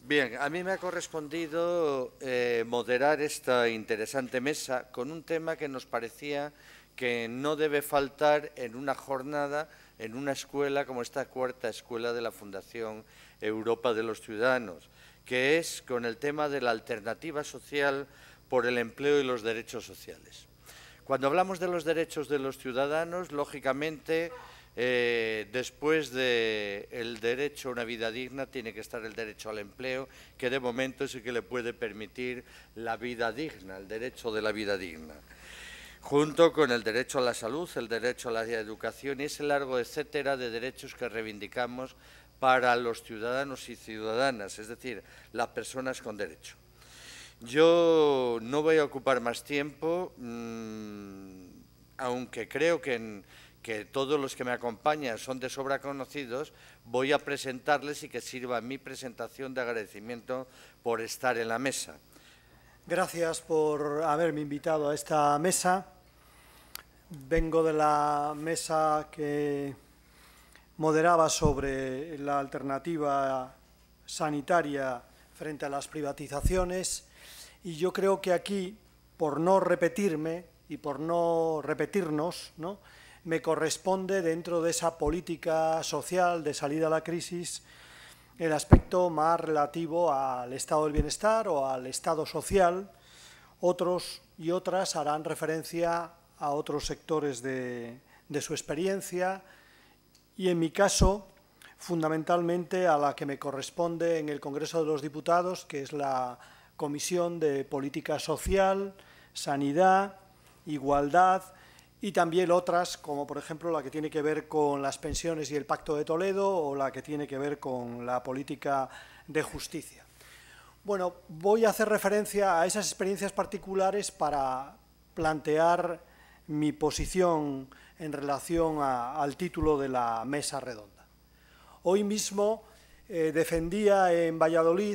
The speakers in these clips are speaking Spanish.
Bien, a mí me ha correspondido moderar esta interesante mesa con un tema que nos parecía que no debe faltar en una jornada, en una escuela como esta cuarta escuela de la Fundación Europa de los Ciudadanos, que es con el tema de la alternativa social por el empleo y los derechos sociales. Cuando hablamos de los derechos de los ciudadanos, lógicamente, después del derecho a una vida digna, tiene que estar el derecho al empleo, que de momento es el que le puede permitir la vida digna, el derecho de la vida digna, junto con el derecho a la salud, el derecho a la educación y ese largo etcétera de derechos que reivindicamos para los ciudadanos y ciudadanas, es decir, las personas con derecho. Yo no voy a ocupar más tiempo, aunque creo que todos los que me acompañan son de sobra conocidos, voy a presentarles y que sirva mi presentación de agradecimiento por estar en la mesa. Gracias por haberme invitado a esta mesa. Vengo de la mesa que moderaba sobre la alternativa sanitaria frente a las privatizaciones y yo creo que aquí, por no repetirme y por no repetirnos, me corresponde dentro de esa política social de salida a la crisis el aspecto más relativo al estado del bienestar o al estado social. Otros y otras harán referencia a otros sectores de su experiencia y en mi caso fundamentalmente a la que me corresponde en el Congreso de los Diputados, que es la Comisión de Política Social, Sanidad, Igualdad y también otras, como por ejemplo la que tiene que ver con las pensiones y el Pacto de Toledo o la que tiene que ver con la política de justicia. Bueno, voy a hacer referencia a esas experiencias particulares para plantear mi posición en relación al título de la mesa redonda. Hoy mismo defendía en Valladolid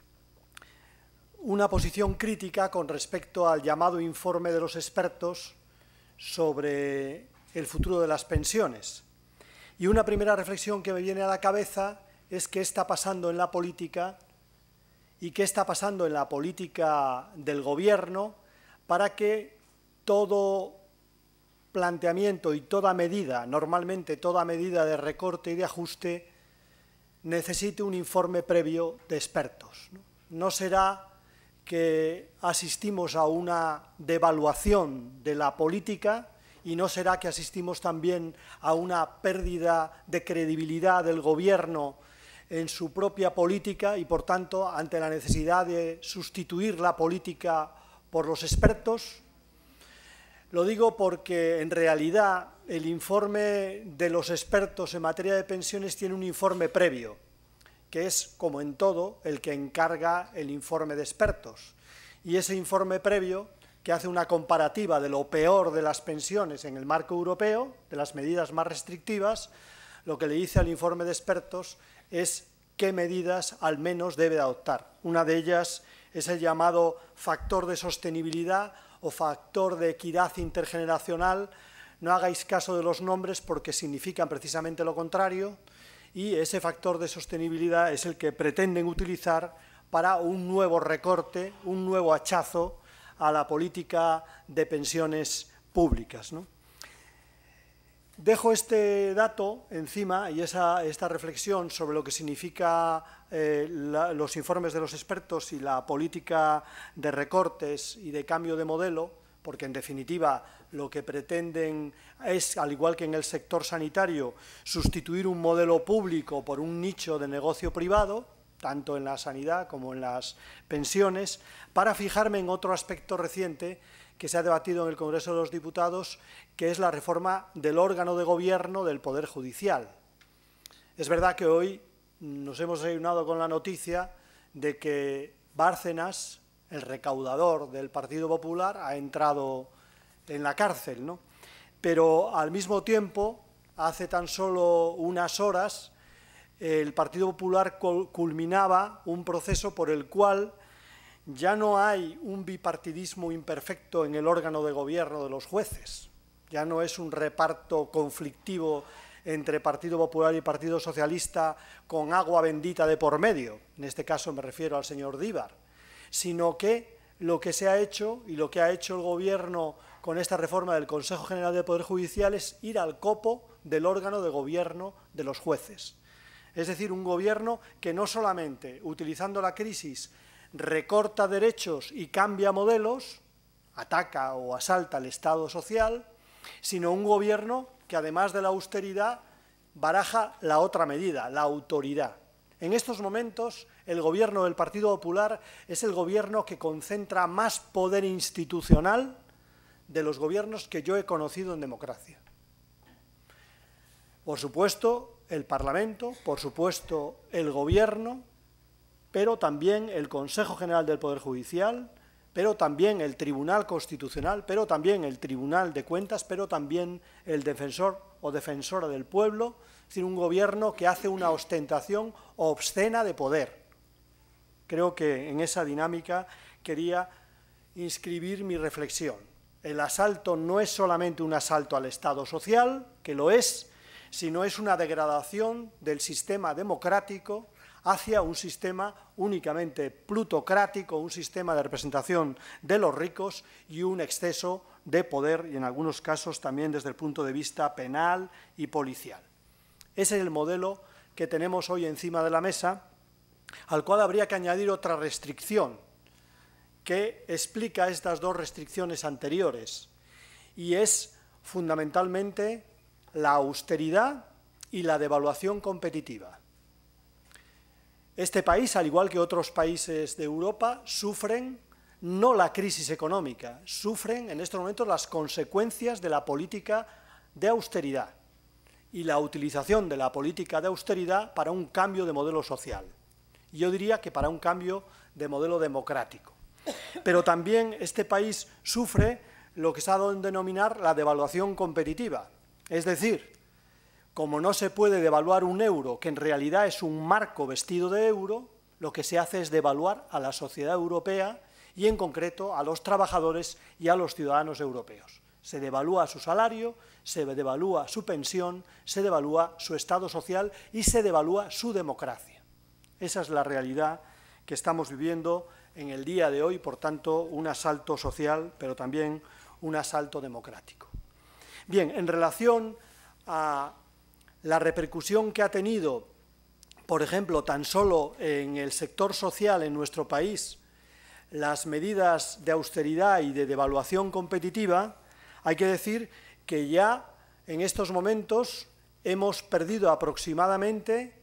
una posición crítica con respecto al llamado informe de los expertos sobre el futuro de las pensiones. Y una primera reflexión que me viene a la cabeza es qué está pasando en la política y qué está pasando en la política del Gobierno para que todo planteamiento y toda medida, normalmente toda medida de recorte y de ajuste, necesite un informe previo de expertos. No será que asistimos a una devaluación de la política y no será que asistimos también a una pérdida de credibilidad del Gobierno en su propia política y, por tanto, ante la necesidad de sustituir la política por los expertos. Lo digo porque, en realidad, el informe de los expertos en materia de pensiones tiene un informe previo, que es, como en todo, el que encarga el informe de expertos. Y ese informe previo, que hace una comparativa de lo peor de las pensiones en el marco europeo, de las medidas más restrictivas, lo que le dice al informe de expertos es qué medidas al menos debe adoptar. Una de ellas es el llamado factor de sostenibilidad o factor de equidad intergeneracional. No hagáis caso de los nombres porque significan precisamente lo contrario. Y ese factor de sostenibilidad es el que pretenden utilizar para un nuevo recorte, un nuevo hachazo a la política de pensiones públicas, Dejo este dato encima y esta reflexión sobre lo que significa los informes de los expertos y la política de recortes y de cambio de modelo, porque en definitiva lo que pretenden es, al igual que en el sector sanitario, sustituir un modelo público por un nicho de negocio privado, tanto en la sanidad como en las pensiones, para fijarme en otro aspecto reciente que se ha debatido en el Congreso de los Diputados, que es la reforma del órgano de gobierno del Poder Judicial. Es verdad que hoy nos hemos desayunado con la noticia de que Bárcenas, el recaudador del Partido Popular, ha entrado en la cárcel, Pero al mismo tiempo, hace tan solo unas horas, el Partido Popular culminaba un proceso por el cual ya no hay un bipartidismo imperfecto en el órgano de gobierno de los jueces, ya no es un reparto conflictivo entre Partido Popular y Partido Socialista con agua bendita de por medio, en este caso me refiero al señor Díbar, sino que lo que se ha hecho y lo que ha hecho el Gobierno con esta reforma del Consejo General del Poder Judicial es ir al copo del órgano de gobierno de los jueces. Es decir, un gobierno que no solamente, utilizando la crisis, recorta derechos y cambia modelos, ataca o asalta el Estado social, sino un gobierno que, además de la austeridad, baraja la otra medida, la autoridad. En estos momentos, el gobierno del Partido Popular es el gobierno que concentra más poder institucional de los gobiernos que yo he conocido en democracia. Por supuesto, el Parlamento, por supuesto, el Gobierno, pero también el Consejo General del Poder Judicial, pero también el Tribunal Constitucional, pero también el Tribunal de Cuentas, pero también el defensor o defensora del pueblo, es decir, un gobierno que hace una ostentación obscena de poder. Creo que en esa dinámica quería inscribir mi reflexión. El asalto no es solamente un asalto al Estado social, que lo es, sino es una degradación del sistema democrático hacia un sistema únicamente plutocrático, un sistema de representación de los ricos y un exceso de poder, y en algunos casos también desde el punto de vista penal y policial. Ese es el modelo que tenemos hoy encima de la mesa, al cual habría que añadir otra restricción que explica estas dos restricciones anteriores, y es fundamentalmente la austeridad y la devaluación competitiva. Este país, al igual que otros países de Europa, sufren no la crisis económica, sufren en estos momentos las consecuencias de la política de austeridad y la utilización de la política de austeridad para un cambio de modelo social. Yo diría que para un cambio de modelo democrático. Pero también este país sufre lo que se ha dado en denominar la devaluación competitiva. Es decir, como no se puede devaluar un euro, que en realidad es un marco vestido de euro, lo que se hace es devaluar a la sociedad europea y en concreto a los trabajadores y a los ciudadanos europeos. Se devalúa su salario, se devalúa su pensión, se devalúa su estado social y se devalúa su democracia. Esa es la realidad que estamos viviendo en el día de hoy, por tanto, un asalto social, pero también un asalto democrático. Bien, en relación a la repercusión que ha tenido, por ejemplo, tan solo en el sector social en nuestro país, las medidas de austeridad y de devaluación competitiva, hay que decir que ya en estos momentos hemos perdido aproximadamente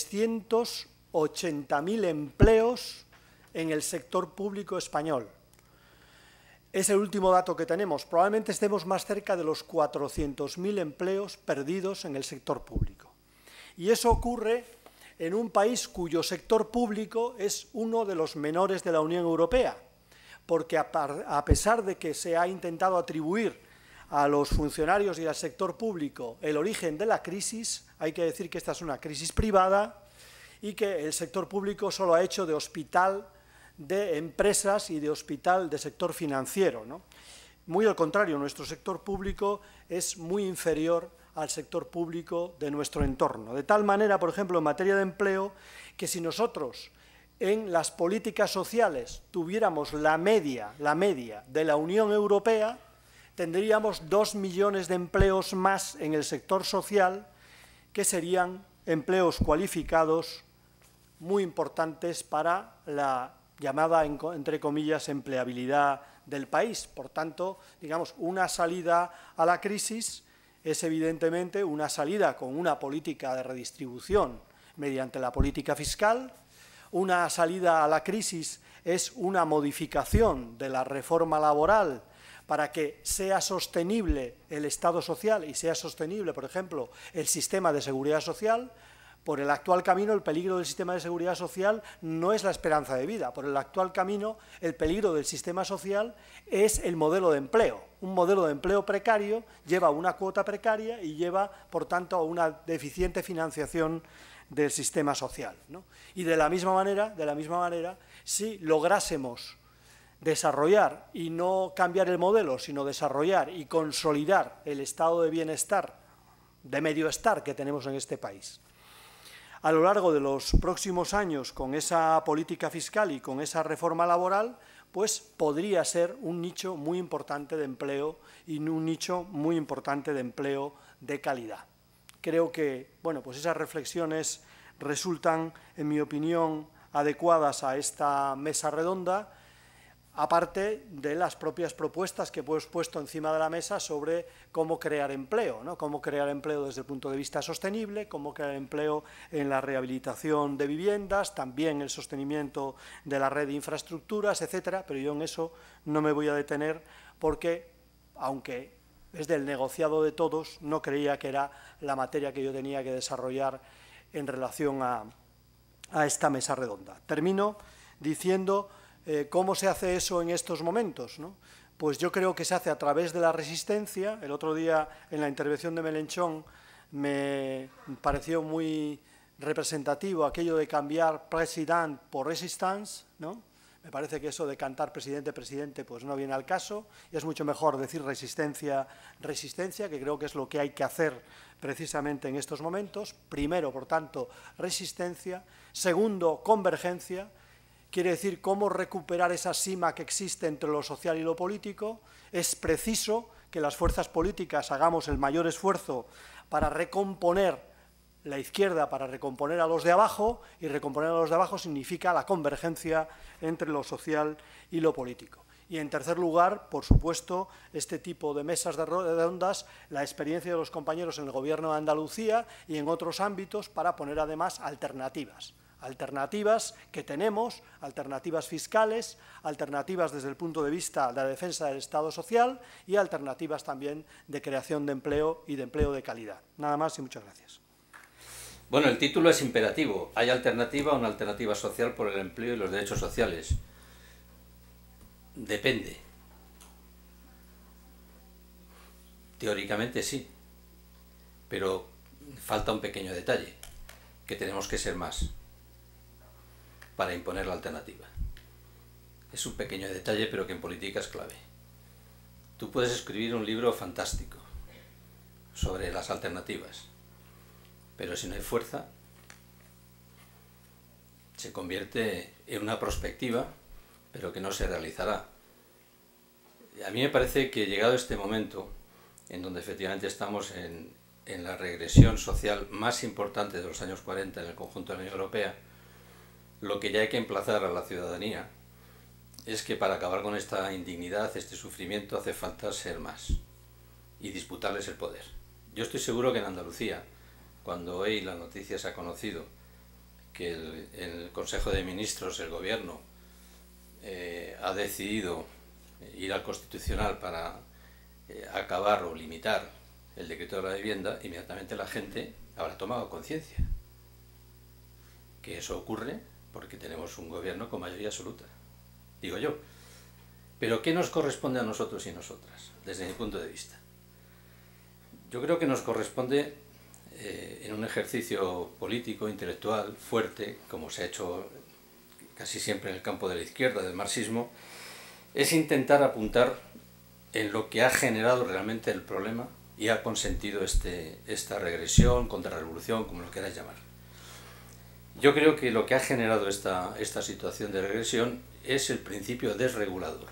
380.000 empleos en el sector público español. Es el último dato que tenemos. Probablemente estemos más cerca de los 400.000 empleos perdidos en el sector público. Y eso ocurre en un país cuyo sector público es uno de los menores de la Unión Europea, porque a pesar de que se ha intentado atribuir a los funcionarios y al sector público el origen de la crisis, hay que decir que esta es una crisis privada y que el sector público solo ha hecho de hospital de empresas y de hospital de sector financiero, ¿no? Muy al contrario, nuestro sector público es muy inferior al sector público de nuestro entorno. De tal manera, por ejemplo, en materia de empleo, que si nosotros en las políticas sociales tuviéramos la media de la Unión Europea, tendríamos 2 millones de empleos más en el sector social, que serían empleos cualificados muy importantes para la llamada, entre comillas, empleabilidad del país. Por tanto, digamos, una salida a la crisis es evidentemente una salida con una política de redistribución mediante la política fiscal. Una salida a la crisis es una modificación de la reforma laboral para que sea sostenible el Estado social y sea sostenible, por ejemplo, el sistema de seguridad social. Por el actual camino, el peligro del sistema de seguridad social no es la esperanza de vida. Por el actual camino, el peligro del sistema social es el modelo de empleo. Un modelo de empleo precario lleva a una cuota precaria y lleva, por tanto, a una deficiente financiación del sistema social, ¿no? Y de la misma manera, si lográsemos desarrollar y no cambiar el modelo, sino desarrollar y consolidar el estado de bienestar de medio estar que tenemos en este país. A lo largo de los próximos años, con esa política fiscal y con esa reforma laboral, pues podría ser un nicho muy importante de empleo y un nicho muy importante de empleo de calidad. Creo que, bueno, pues esas reflexiones resultan, en mi opinión, adecuadas a esta mesa redonda, aparte de las propias propuestas que hemos puesto encima de la mesa sobre cómo crear empleo, ¿no? Cómo crear empleo desde el punto de vista sostenible, cómo crear empleo en la rehabilitación de viviendas, también el sostenimiento de la red de infraestructuras, etcétera, pero yo en eso no me voy a detener porque, aunque es del negociado de todos, no creía que era la materia que yo tenía que desarrollar en relación a esta mesa redonda. Termino diciendo ¿cómo se hace eso en estos momentos, ¿no? Pues yo creo que se hace a través de la resistencia. El otro día, en la intervención de Melenchón, me pareció muy representativo aquello de cambiar president por resistance, ¿no? Me parece que eso de cantar presidente, presidente, pues no viene al caso, y es mucho mejor decir resistencia, resistencia, que creo que es lo que hay que hacer precisamente en estos momentos. Primero, por tanto, resistencia. Segundo, convergencia. Quiere decir cómo recuperar esa sima que existe entre lo social y lo político. Es preciso que las fuerzas políticas hagamos el mayor esfuerzo para recomponer la izquierda, para recomponer a los de abajo, y recomponer a los de abajo significa la convergencia entre lo social y lo político. Y en tercer lugar, por supuesto, este tipo de mesas redondas, la experiencia de los compañeros en el Gobierno de Andalucía y en otros ámbitos para poner además alternativas. Alternativas que tenemos, alternativas fiscales, alternativas desde el punto de vista de la defensa del Estado social y alternativas también de creación de empleo y de empleo de calidad. Nada más y muchas gracias. Bueno, el título es imperativo. ¿Hay alternativa o una alternativa social por el empleo y los derechos sociales? Depende. Teóricamente sí, pero falta un pequeño detalle, que tenemos que ser más para imponer la alternativa. Es un pequeño detalle, pero que en política es clave. Tú puedes escribir un libro fantástico sobre las alternativas, pero si no hay fuerza, se convierte en una perspectiva, pero que no se realizará. A mí me parece que llegado este momento, en donde efectivamente estamos en la regresión social más importante de los años 40 en el conjunto de la Unión Europea, lo que ya hay que emplazar a la ciudadanía es que para acabar con esta indignidad, este sufrimiento, hace falta ser más y disputarles el poder. Yo estoy seguro que en Andalucía, cuando hoy la noticia se ha conocido que el Consejo de Ministros, el Gobierno, ha decidido ir al Constitucional para acabar o limitar el decreto de la vivienda, inmediatamente la gente habrá tomado conciencia que eso ocurre porque tenemos un gobierno con mayoría absoluta, digo yo. Pero ¿qué nos corresponde a nosotros y nosotras, desde mi punto de vista? Yo creo que nos corresponde, en un ejercicio político, intelectual, fuerte, como se ha hecho casi siempre en el campo de la izquierda, del marxismo, es intentar apuntar en lo que ha generado realmente el problema y ha consentido esta regresión, contrarrevolución, como lo queráis llamar. Yo creo que lo que ha generado esta situación de regresión es el principio desregulador.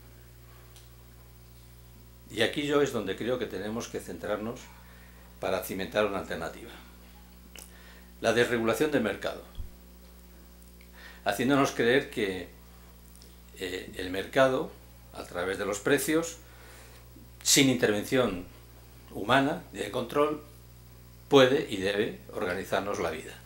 Y aquí yo es donde creo que tenemos que centrarnos para cimentar una alternativa. La desregulación del mercado, haciéndonos creer que el mercado, a través de los precios, sin intervención humana y de control, puede y debe organizarnos la vida.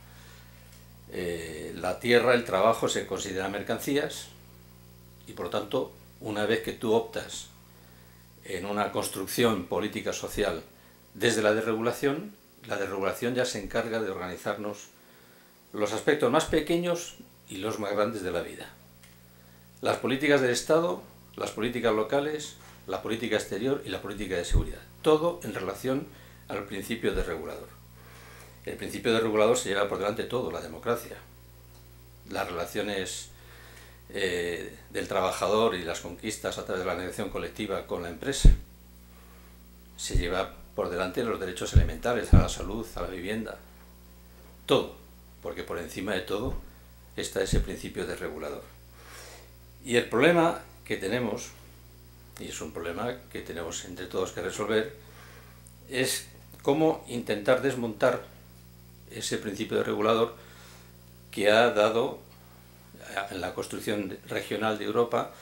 La tierra, el trabajo se consideran mercancías y por lo tanto, una vez que tú optas en una construcción política social desde la desregulación ya se encarga de organizarnos los aspectos más pequeños y los más grandes de la vida. Las políticas del Estado, las políticas locales, la política exterior y la política de seguridad. Todo en relación al principio desregulador. El principio desregulador se lleva por delante todo, la democracia, las relaciones del trabajador y las conquistas a través de la negociación colectiva con la empresa. Se lleva por delante de los derechos elementales, a la salud, a la vivienda, todo, porque por encima de todo está ese principio desregulador. Y el problema que tenemos, y es un problema que tenemos entre todos que resolver, es cómo intentar desmontar ese principio desregulador que ha dado en la construcción regional de Europa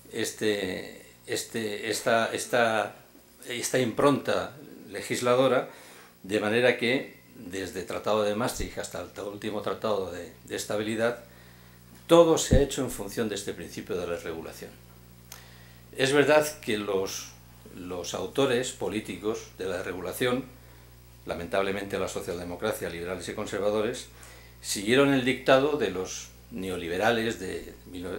esta impronta legisladora, de manera que desde el Tratado de Maastricht hasta el último Tratado de Estabilidad, todo se ha hecho en función de este principio de la regulación. Es verdad que los autores políticos de la regulación, lamentablemente la socialdemocracia, liberales y conservadores, siguieron el dictado de los neoliberales de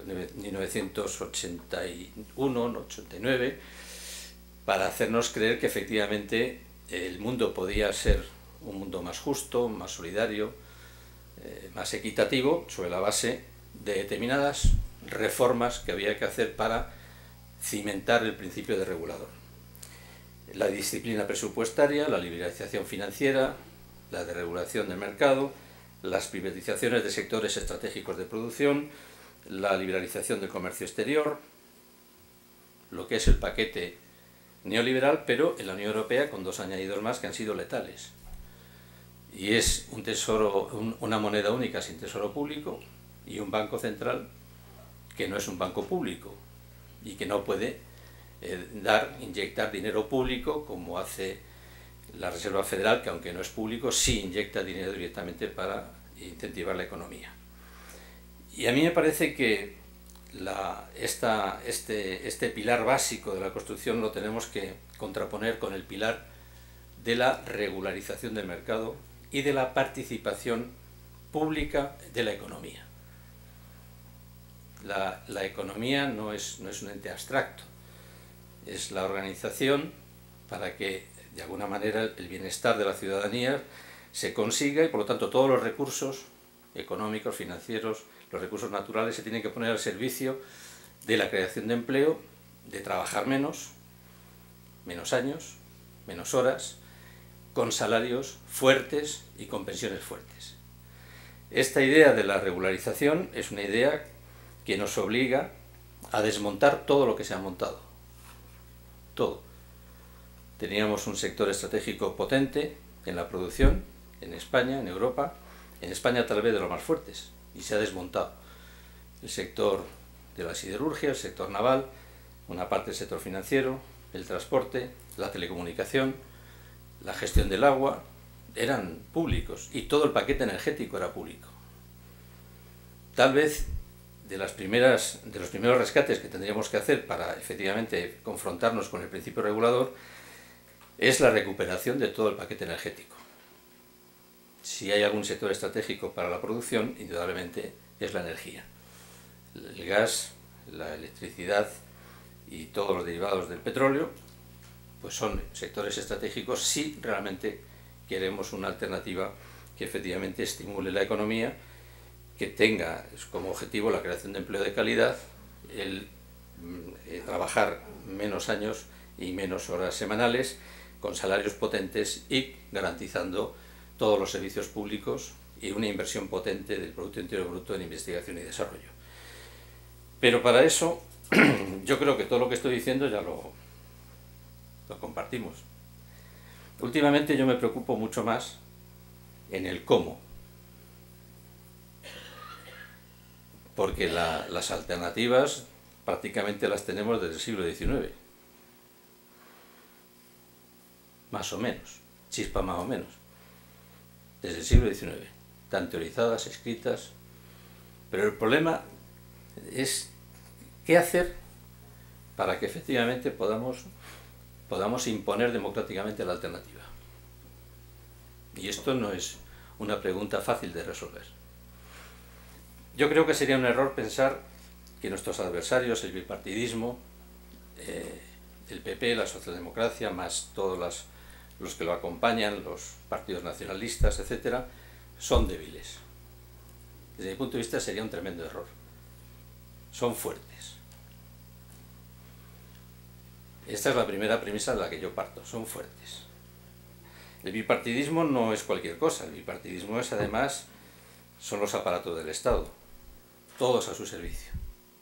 1981-89 para hacernos creer que efectivamente el mundo podía ser un mundo más justo, más solidario, más equitativo, sobre la base de determinadas reformas que había que hacer para cimentar el principio de regulador. La disciplina presupuestaria, la liberalización financiera, la desregulación del mercado, las privatizaciones de sectores estratégicos de producción, la liberalización del comercio exterior, lo que es el paquete neoliberal, pero en la Unión Europea con dos añadidos más que han sido letales. Y es un tesoro, una moneda única sin tesoro público y un banco central que no es un banco público y que no puede inyectar dinero público como hace la Reserva Federal, que aunque no es público, sí inyecta dinero directamente para incentivar la economía. Y a mí me parece que este pilar básico de la construcción lo tenemos que contraponer con el pilar de la regularización del mercado y de la participación pública de la economía. La economía no es un ente abstracto, es la organización para que de alguna manera el bienestar de la ciudadanía se consiga y por lo tanto todos los recursos económicos, financieros, los recursos naturales se tienen que poner al servicio de la creación de empleo, de trabajar menos años, menos horas, con salarios fuertes y con pensiones fuertes. Esta idea de la regularización es una idea que nos obliga a desmontar todo lo que se ha montado. Todo. Teníamos un sector estratégico potente en la producción, en España, en Europa, en España tal vez de los más fuertes, y se ha desmontado. El sector de la siderurgia, el sector naval, una parte del sector financiero, el transporte, la telecomunicación, la gestión del agua, eran públicos, y todo el paquete energético era público. Tal vez de los primeros rescates que tendríamos que hacer para efectivamente confrontarnos con el principio regulador es la recuperación de todo el paquete energético. Si hay algún sector estratégico para la producción, indudablemente es la energía. El gas, la electricidad y todos los derivados del petróleo, pues son sectores estratégicos si realmente queremos una alternativa que efectivamente estimule la economía, que tenga como objetivo la creación de empleo de calidad, el trabajar menos años y menos horas semanales, con salarios potentes y garantizando todos los servicios públicos y una inversión potente del Producto Interior Bruto en investigación y desarrollo. Pero para eso, yo creo que todo lo que estoy diciendo ya lo compartimos. Últimamente yo me preocupo mucho más en el cómo, porque las alternativas prácticamente las tenemos desde el siglo XIX, más o menos, chispa más o menos, desde el siglo XIX, tan teorizadas, escritas, pero el problema es qué hacer para que efectivamente podamos imponer democráticamente la alternativa. Y esto no es una pregunta fácil de resolver. Yo creo que sería un error pensar que nuestros adversarios, el bipartidismo, el PP, la socialdemocracia, más todos los que lo acompañan, los partidos nacionalistas, etcétera, son débiles. Desde mi punto de vista sería un tremendo error. Son fuertes. Esta es la primera premisa de la que yo parto, son fuertes. El bipartidismo no es cualquier cosa, el bipartidismo es además, son los aparatos del Estado, todos a su servicio,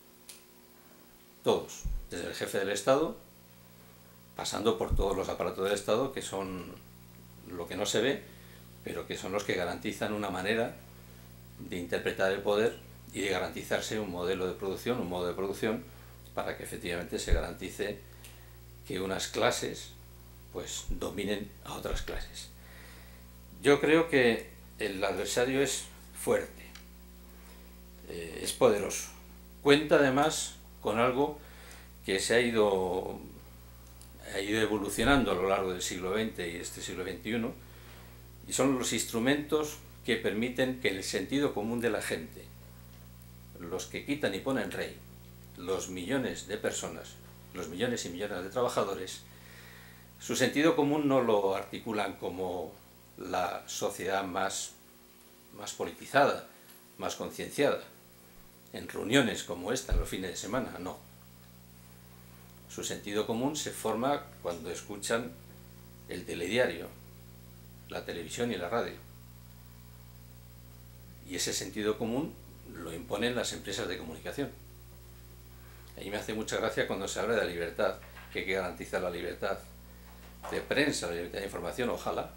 todos, desde el jefe del Estado, pasando por todos los aparatos del Estado, que son lo que no se ve, pero que son los que garantizan una manera de interpretar el poder y de garantizarse un modelo de producción, un modo de producción, para que efectivamente se garantice que unas clases pues dominen a otras clases. Yo creo que el adversario es fuerte, es poderoso. Cuenta además con algo que se ha ido evolucionando a lo largo del siglo XX y este siglo XXI, y son los instrumentos que permiten que el sentido común de la gente, los que quitan y ponen rey, los millones de personas, los millones y millones de trabajadores, su sentido común no lo articulan como la sociedad más politizada, más concienciada, en reuniones como esta, en los fines de semana, no. Su sentido común se forma cuando escuchan el telediario, la televisión y la radio. Y ese sentido común lo imponen las empresas de comunicación. A mí me hace mucha gracia cuando se habla de la libertad, que hay que garantizar la libertad de prensa, la libertad de información, ojalá.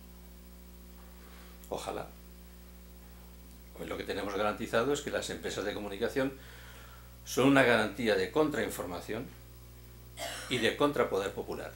Ojalá. Hoy lo que tenemos garantizado es que las empresas de comunicación son una garantía de contrainformación y de contrapoder popular.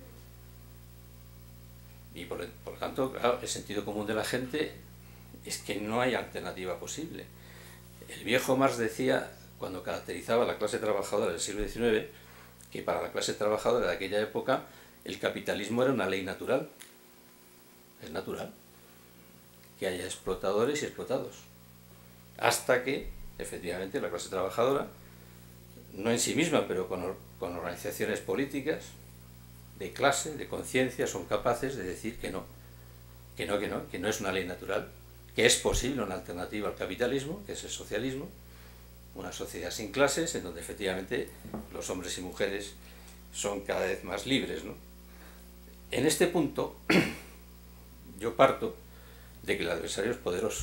Y por lo tanto, claro, el sentido común de la gente es que no hay alternativa posible. El viejo Marx decía, cuando caracterizaba a la clase trabajadora del siglo XIX, que para la clase trabajadora de aquella época el capitalismo era una ley natural. Es natural que haya explotadores y explotados. Hasta que, efectivamente, la clase trabajadora, no en sí misma, pero con organizaciones políticas, de clase, de conciencia, son capaces de decir que no es una ley natural, que es posible una alternativa al capitalismo, que es el socialismo, una sociedad sin clases, en donde efectivamente los hombres y mujeres son cada vez más libres, ¿no? En este punto, yo parto de que el adversario es poderoso.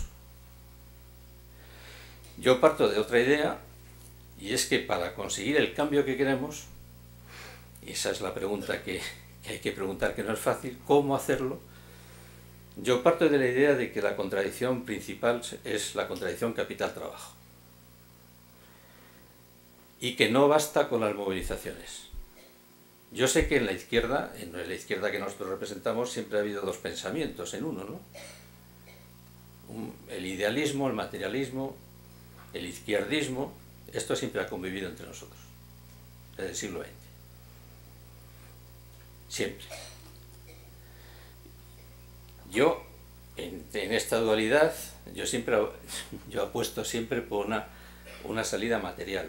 Yo parto de otra idea, y es que para conseguir el cambio que queremos, y esa es la pregunta que hay que preguntar, que no es fácil, ¿cómo hacerlo? Yo parto de la idea de que la contradicción principal es la contradicción capital-trabajo. Y que no basta con las movilizaciones. Yo sé que en la izquierda que nosotros representamos, siempre ha habido dos pensamientos en uno, ¿no? El idealismo, el materialismo, el izquierdismo, esto siempre ha convivido entre nosotros, desde el siglo XX. Siempre. Yo, en esta dualidad, yo apuesto siempre por una salida material.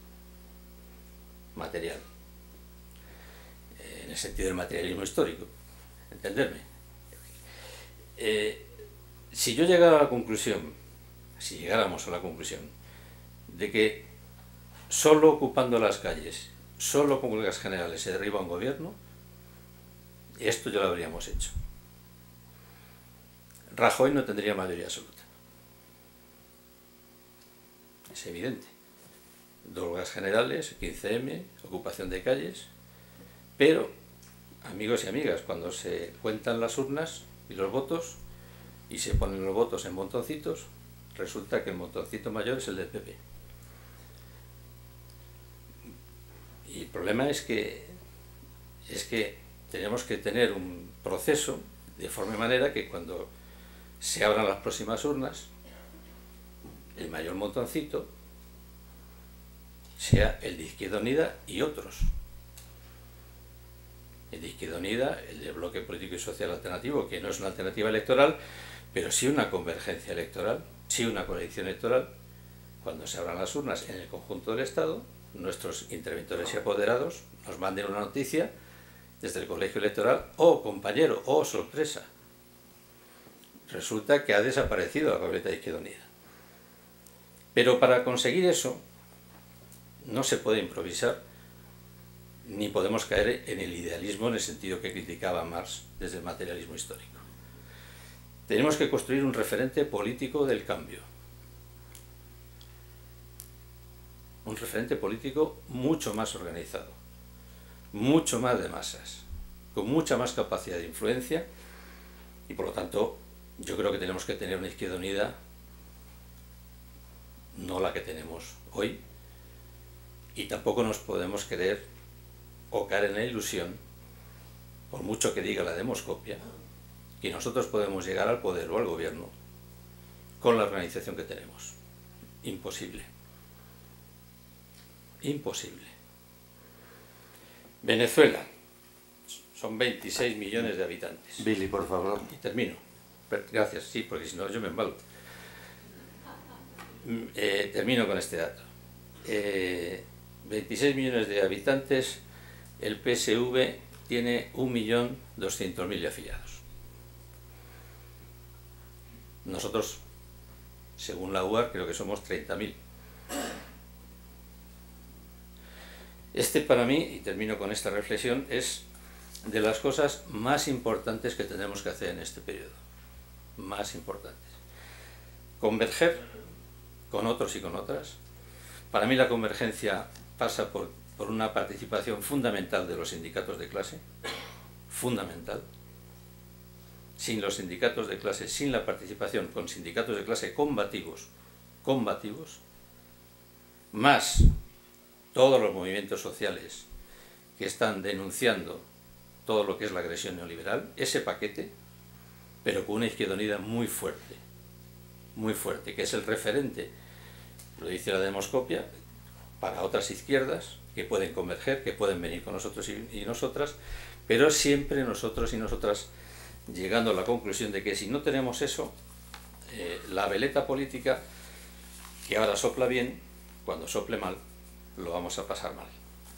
En el sentido del materialismo histórico, entenderme. Si yo llegara a la conclusión, si llegáramos a la conclusión, de que solo ocupando las calles, solo con huelgas generales se derriba un gobierno, esto ya lo habríamos hecho. Rajoy no tendría mayoría absoluta. Es evidente. Huelgas generales, 15M, ocupación de calles, pero, amigos y amigas, cuando se cuentan las urnas y los votos, y se ponen los votos en montoncitos, resulta que el montoncito mayor es el del PP. Y el problema es que tenemos que tener un proceso de forma y manera que cuando se abran las próximas urnas, el mayor montoncito sea el de Izquierda Unida y otros. El de Izquierda Unida, el de Bloque Político y Social Alternativo, que no es una alternativa electoral, pero sí una convergencia electoral, sí una coalición electoral. Cuando se abran las urnas en el conjunto del Estado, nuestros interventores y apoderados nos manden una noticia desde el colegio electoral: oh compañero, oh sorpresa, resulta que ha desaparecido la papeleta de Izquierda Unida. Pero para conseguir eso no se puede improvisar ni podemos caer en el idealismo en el sentido que criticaba Marx desde el materialismo histórico. Tenemos que construir un referente político del cambio. Un referente político mucho más organizado, mucho más de masas, con mucha más capacidad de influencia, y por lo tanto yo creo que tenemos que tener una izquierda unida, no la que tenemos hoy, y tampoco nos podemos querer o caer en la ilusión, por mucho que diga la demoscopia, que nosotros podemos llegar al poder o al gobierno con la organización que tenemos. Imposible. Imposible. Venezuela. Son 26 millones de habitantes. Billy, por favor. Y termino. Gracias, sí, porque si no yo me embalo. Termino con este dato. 26 millones de habitantes, el PSV tiene 1.200.000 afiliados. Nosotros, según la UAR, creo que somos 30.000. Este para mí, y termino con esta reflexión, es de las cosas más importantes que tenemos que hacer en este periodo. Más importantes. Converger con otros y con otras. Para mí la convergencia pasa por una participación fundamental de los sindicatos de clase. Fundamental. Sin los sindicatos de clase, sin la participación con sindicatos de clase combativos, más todos los movimientos sociales que están denunciando todo lo que es la agresión neoliberal, ese paquete, pero con una izquierda unida muy fuerte, que es el referente, lo dice la demoscopia, para otras izquierdas que pueden converger, que pueden venir con nosotros y nosotras, pero siempre nosotros y nosotras llegando a la conclusión de que si no tenemos eso, la veleta política, que ahora sopla bien, cuando sople mal, lo vamos a pasar mal.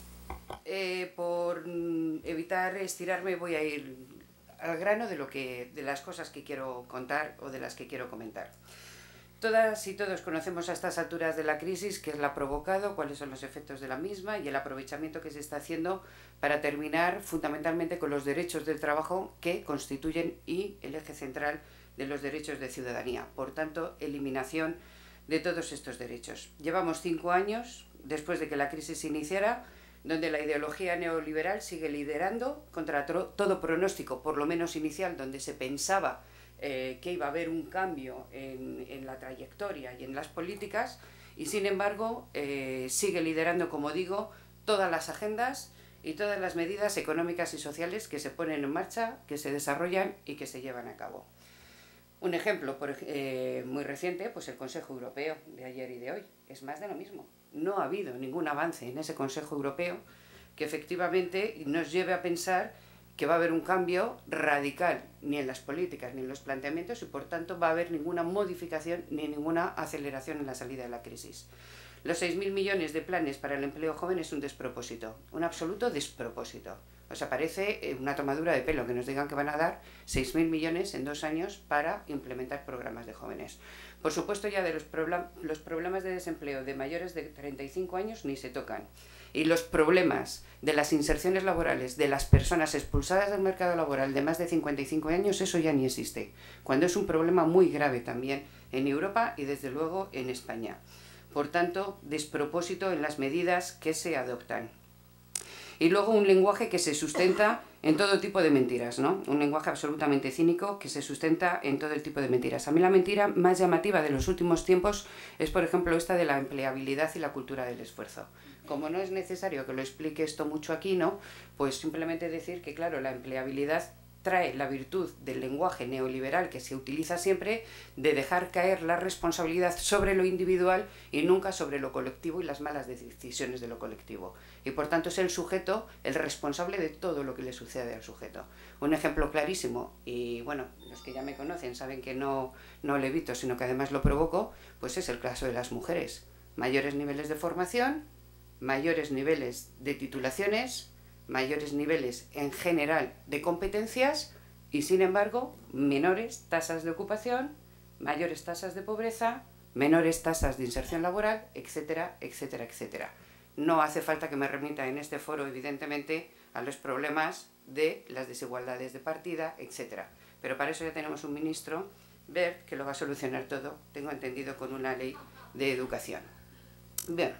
Por evitar estirarme, voy a ir al grano de las cosas que quiero contar o de las que quiero comentar. Todas y todos conocemos a estas alturas de la crisis qué la ha provocado, cuáles son los efectos de la misma y el aprovechamiento que se está haciendo para terminar fundamentalmente con los derechos del trabajo que constituyen y el eje central de los derechos de ciudadanía. Por tanto, eliminación de todos estos derechos. Llevamos 5 años después de que la crisis se iniciara, donde la ideología neoliberal sigue liderando contra todo pronóstico, por lo menos inicial, donde se pensaba que iba a haber un cambio en la trayectoria y en las políticas, y sin embargo sigue liderando, como digo, todas las agendas y todas las medidas económicas y sociales que se ponen en marcha, que se desarrollan y que se llevan a cabo. Un ejemplo muy reciente, pues el Consejo Europeo de ayer y de hoy, es más de lo mismo. No ha habido ningún avance en ese Consejo Europeo que efectivamente nos lleve a pensar que va a haber un cambio radical ni en las políticas ni en los planteamientos y por tanto va a haber ninguna modificación ni ninguna aceleración en la salida de la crisis. Los 6.000 millones de planes para el empleo joven es un despropósito, un absoluto despropósito. O sea, parece una tomadura de pelo que nos digan que van a dar 6.000 millones en 2 años para implementar programas de jóvenes. Por supuesto, ya de los problemas de desempleo de mayores de 35 años ni se tocan. Y los problemas de las inserciones laborales de las personas expulsadas del mercado laboral de más de 55 años, eso ya ni existe, cuando es un problema muy grave también en Europa y desde luego en España. Por tanto, despropósito en las medidas que se adoptan. Y luego un lenguaje que se sustenta en todo tipo de mentiras, ¿no? Un lenguaje absolutamente cínico que se sustenta en todo el tipo de mentiras. A mí la mentira más llamativa de los últimos tiempos es, por ejemplo, esta de la empleabilidad y la cultura del esfuerzo. Como no es necesario que lo explique esto mucho aquí, ¿no? Pues simplemente decir que, claro, la empleabilidad trae la virtud del lenguaje neoliberal que se utiliza siempre de dejar caer la responsabilidad sobre lo individual y nunca sobre lo colectivo y las malas decisiones de lo colectivo. Y por tanto es el sujeto el responsable de todo lo que le sucede al sujeto. Un ejemplo clarísimo, y bueno, los que ya me conocen saben que no lo evito, sino que además lo provoco, pues es el caso de las mujeres. Mayores niveles de formación, mayores niveles de titulaciones, mayores niveles en general de competencias y sin embargo menores tasas de ocupación, mayores tasas de pobreza, menores tasas de inserción laboral, etcétera, etcétera, etcétera. no hace falta que me remita en este foro, evidentemente, a los problemas de las desigualdades de partida, etc. Pero para eso ya tenemos un ministro, Wert, que lo va a solucionar todo, tengo entendido, con una ley de educación. Bien,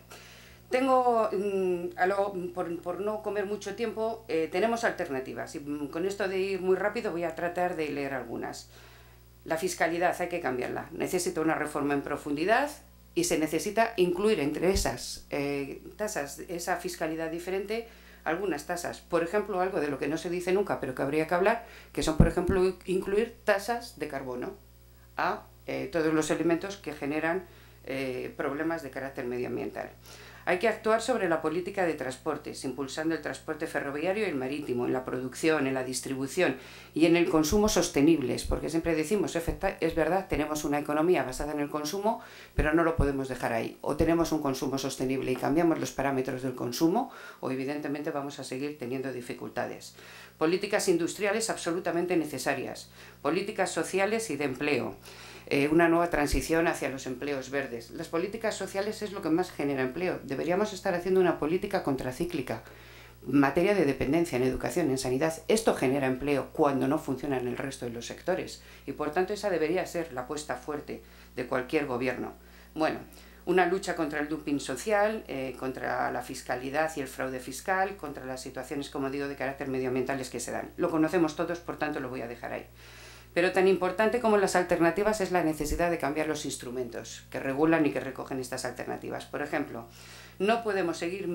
por no comer mucho tiempo, tenemos alternativas. Y con esto de ir muy rápido voy a tratar de leer algunas. La fiscalidad hay que cambiarla. Necesita una reforma en profundidad y se necesita incluir entre esas tasas, esa fiscalidad diferente, algunas tasas. Por ejemplo, algo de lo que no se dice nunca, pero que habría que hablar, que son, por ejemplo, incluir tasas de carbono a todos los elementos que generan problemas de carácter medioambiental. Hay que actuar sobre la política de transportes, impulsando el transporte ferroviario y el marítimo, en la producción, en la distribución y en el consumo sostenibles, porque siempre decimos, es verdad, tenemos una economía basada en el consumo, pero no lo podemos dejar ahí. O tenemos un consumo sostenible y cambiamos los parámetros del consumo, o evidentemente vamos a seguir teniendo dificultades. Políticas industriales absolutamente necesarias, políticas sociales y de empleo. Una nueva transición hacia los empleos verdes. Las políticas sociales es lo que más genera empleo. Deberíamos estar haciendo una política contracíclica. En materia de dependencia, en educación, en sanidad, esto genera empleo cuando no funciona en el resto de los sectores. Y por tanto esa debería ser la apuesta fuerte de cualquier gobierno. Bueno, una lucha contra el dumping social, contra la fiscalidad y el fraude fiscal, contra las situaciones, como digo, de carácter medioambientales que se dan. Lo conocemos todos, por tanto lo voy a dejar ahí. Pero tan importante como las alternativas es la necesidad de cambiar los instrumentos que regulan y que recogen estas alternativas. Por ejemplo, no podemos seguir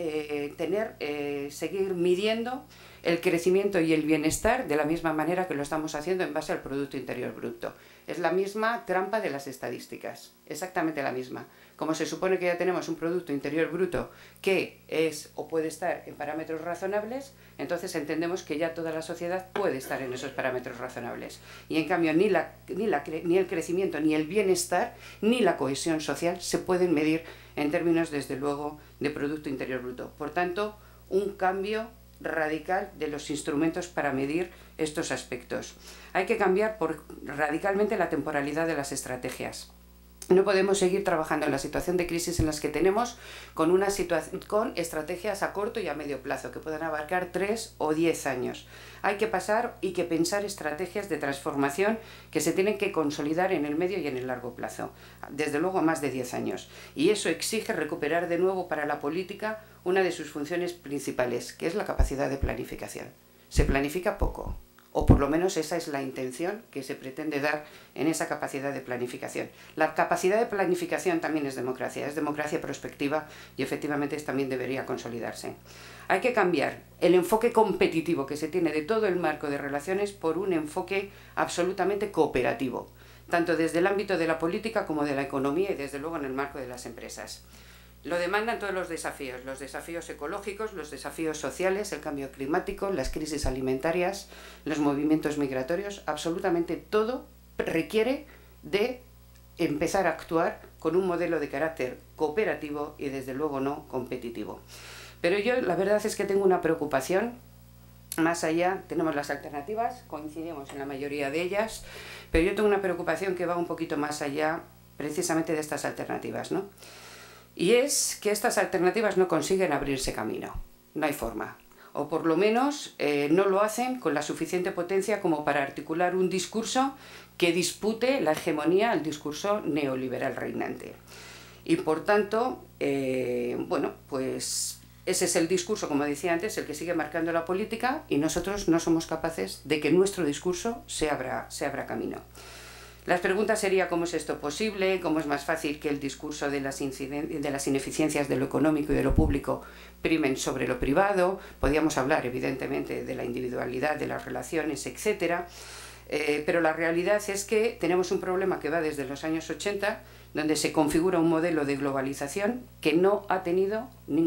midiendo el crecimiento y el bienestar de la misma manera que lo estamos haciendo en base al Producto Interior Bruto. Es la misma trampa de las estadísticas, exactamente la misma. Como se supone que ya tenemos un Producto Interior Bruto que es o puede estar en parámetros razonables, entonces entendemos que ya toda la sociedad puede estar en esos parámetros razonables. Y en cambio ni el crecimiento, ni el bienestar, ni la cohesión social se pueden medir en términos, desde luego, de Producto Interior Bruto. Por tanto, un cambio radical de los instrumentos para medir estos aspectos. Hay que cambiar radicalmente la temporalidad de las estrategias. No podemos seguir trabajando en la situación de crisis en las que tenemos con estrategias a corto y a medio plazo que puedan abarcar 3 o 10 años. Hay que pasar y que pensar estrategias de transformación que se tienen que consolidar en el medio y en el largo plazo, desde luego a más de 10 años. Y eso exige recuperar de nuevo para la política una de sus funciones principales, que es la capacidad de planificación. Se planifica poco, o por lo menos esa es la intención que se pretende dar en esa capacidad de planificación. La capacidad de planificación también es democracia prospectiva y efectivamente también debería consolidarse. Hay que cambiar el enfoque competitivo que se tiene de todo el marco de relaciones por un enfoque absolutamente cooperativo, tanto desde el ámbito de la política como de la economía y desde luego en el marco de las empresas. Lo demandan todos los desafíos ecológicos, los desafíos sociales, el cambio climático, las crisis alimentarias, los movimientos migratorios, absolutamente todo requiere de empezar a actuar con un modelo de carácter cooperativo y desde luego no competitivo. Pero yo la verdad es que tengo una preocupación más allá. Tenemos las alternativas, coincidimos en la mayoría de ellas, pero yo tengo una preocupación que va un poquito más allá precisamente de estas alternativas, ¿no? Y es que estas alternativas no consiguen abrirse camino, no hay forma, o por lo menos no lo hacen con la suficiente potencia como para articular un discurso que dispute la hegemonía al discurso neoliberal reinante. Y por tanto, bueno, pues ese es el discurso, como decía antes, el que sigue marcando la política y nosotros no somos capaces de que nuestro discurso se abra camino. Las preguntas serían cómo es esto posible, cómo es más fácil que el discurso de las ineficiencias de lo económico y de lo público primen sobre lo privado. Podríamos hablar, evidentemente, de la individualidad, de las relaciones, etc. Pero la realidad es que tenemos un problema que va desde los años 80, donde se configura un modelo de globalización que no ha tenido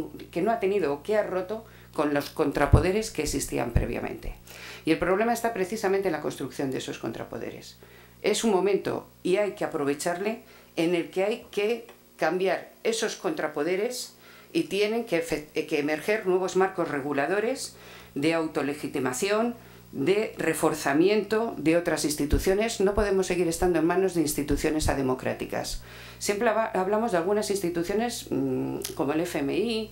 o que ha roto con los contrapoderes que existían previamente. Y el problema está precisamente en la construcción de esos contrapoderes. Es un momento, y hay que aprovecharle, en el que hay que cambiar esos contrapoderes y tienen que emerger nuevos marcos reguladores de autolegitimación, de reforzamiento de otras instituciones. No podemos seguir estando en manos de instituciones ademocráticas. Siempre hablamos de algunas instituciones como el FMI,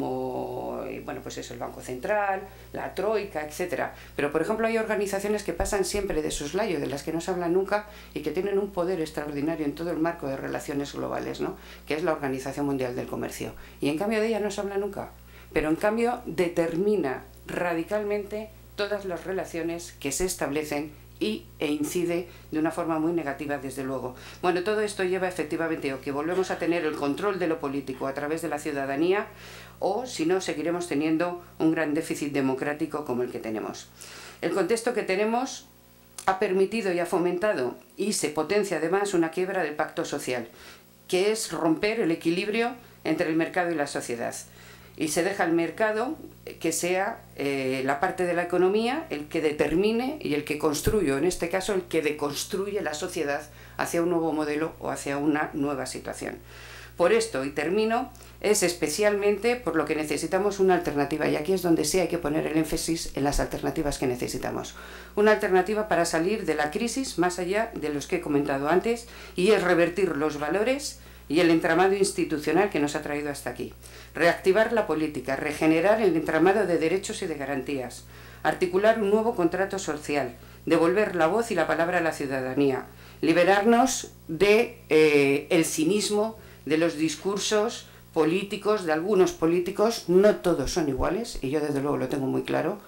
como bueno, pues eso, el Banco Central, la Troika, etcétera. Pero, por ejemplo, hay organizaciones que pasan siempre de soslayo, de las que no se habla nunca y que tienen un poder extraordinario en todo el marco de relaciones globales, ¿no? Que es la Organización Mundial del Comercio. Y en cambio de ella no se habla nunca. Pero en cambio determina radicalmente todas las relaciones que se establecen e incide de una forma muy negativa, desde luego. Bueno, todo esto lleva efectivamente a que volvemos a tener el control de lo político a través de la ciudadanía, o si no, seguiremos teniendo un gran déficit democrático como el que tenemos. El contexto que tenemos ha permitido y ha fomentado, y se potencia además, una quiebra del pacto social, que es romper el equilibrio entre el mercado y la sociedad. Y se deja al mercado que sea la parte de la economía el que determine y el que construye, en este caso el que deconstruye la sociedad hacia un nuevo modelo o hacia una nueva situación. Por esto, y termino, es especialmente por lo que necesitamos una alternativa, y aquí es donde sí hay que poner el énfasis en las alternativas que necesitamos. Una alternativa para salir de la crisis, más allá de los que he comentado antes, y es revertir los valores y el entramado institucional que nos ha traído hasta aquí. Reactivar la política, regenerar el entramado de derechos y de garantías, articular un nuevo contrato social, devolver la voz y la palabra a la ciudadanía, liberarnos de el cinismo de los discursos políticos, de algunos políticos. No todos son iguales, y yo desde luego lo tengo muy claro.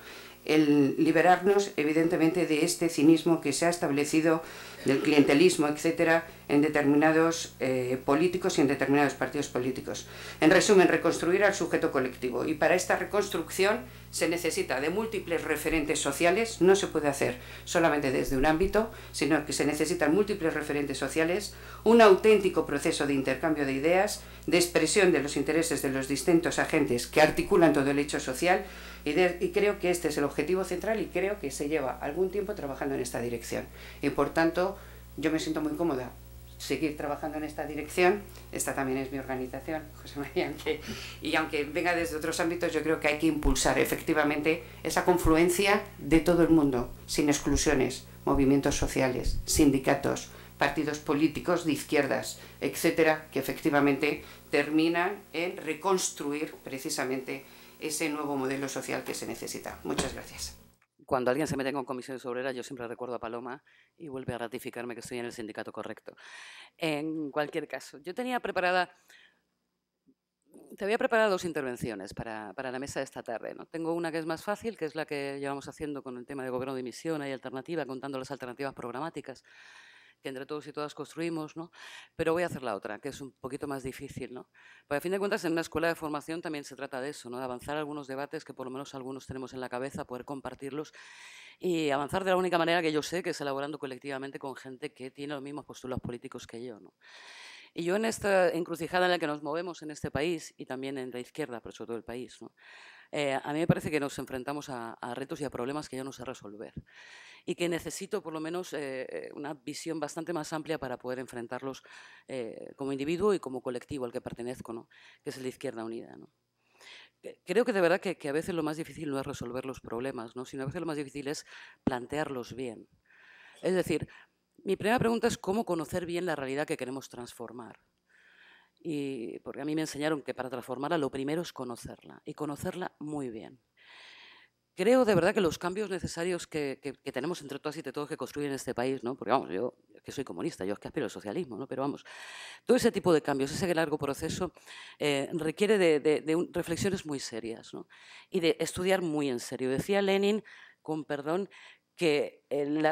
El liberarnos evidentemente de este cinismo que se ha establecido, del clientelismo, etcétera, en determinados políticos y en determinados partidos políticos. En resumen, reconstruir al sujeto colectivo, y para esta reconstrucción se necesita de múltiples referentes sociales. No se puede hacer solamente desde un ámbito, sino que se necesitan múltiples referentes sociales, un auténtico proceso de intercambio de ideas, de expresión de los intereses de los distintos agentes que articulan todo el hecho social, y creo que este es el objetivo central, y creo que se lleva algún tiempo trabajando en esta dirección. Y por tanto, yo me siento muy cómoda seguir trabajando en esta dirección. Esta también es mi organización, José María, y aunque venga desde otros ámbitos, yo creo que hay que impulsar efectivamente esa confluencia de todo el mundo, sin exclusiones, movimientos sociales, sindicatos, partidos políticos de izquierdas, etcétera, que efectivamente terminan en reconstruir precisamente ese nuevo modelo social que se necesita. Muchas gracias. Cuando alguien se mete con comisiones obreras, yo siempre recuerdo a Paloma y vuelve a ratificarme que estoy en el sindicato correcto. En cualquier caso, yo te había preparado 2 intervenciones para la mesa de esta tarde, ¿no? Tengo una que es más fácil, que es la que llevamos haciendo con el tema de gobierno de misión y alternativa, contando las alternativas programáticas que entre todos y todas construimos, ¿no? Pero voy a hacer la otra, que es un poquito más difícil, ¿no? Porque a fin de cuentas, en una escuela de formación también se trata de eso, ¿no? De avanzar algunos debates que por lo menos algunos tenemos en la cabeza, poder compartirlos y avanzar de la única manera que yo sé, que es elaborando colectivamente con gente que tiene los mismos postulados políticos que yo, ¿no? Y yo, en esta encrucijada en la que nos movemos en este país, y también en la izquierda, pero sobre todo el país, ¿no? A mí me parece que nos enfrentamos a retos y a problemas que yo no sé resolver, y que necesito por lo menos una visión bastante más amplia para poder enfrentarlos como individuo y como colectivo al que pertenezco, ¿no? Que es la Izquierda Unida, ¿no? Creo que de verdad que a veces lo más difícil no es resolver los problemas, ¿no? Sino a veces lo más difícil es plantearlos bien. Es decir, mi primera pregunta es cómo conocer bien la realidad que queremos transformar. Y porque a mí me enseñaron que para transformarla lo primero es conocerla, y conocerla muy bien. Creo de verdad que los cambios necesarios que tenemos entre todas y entre todos que construyen este país, ¿no? Porque vamos, yo que soy comunista, yo es que aspiro al socialismo, ¿no? Pero vamos, todo ese tipo de cambios, ese largo proceso requiere de reflexiones muy serias, ¿no? Y de estudiar muy en serio. Decía Lenin, con perdón, que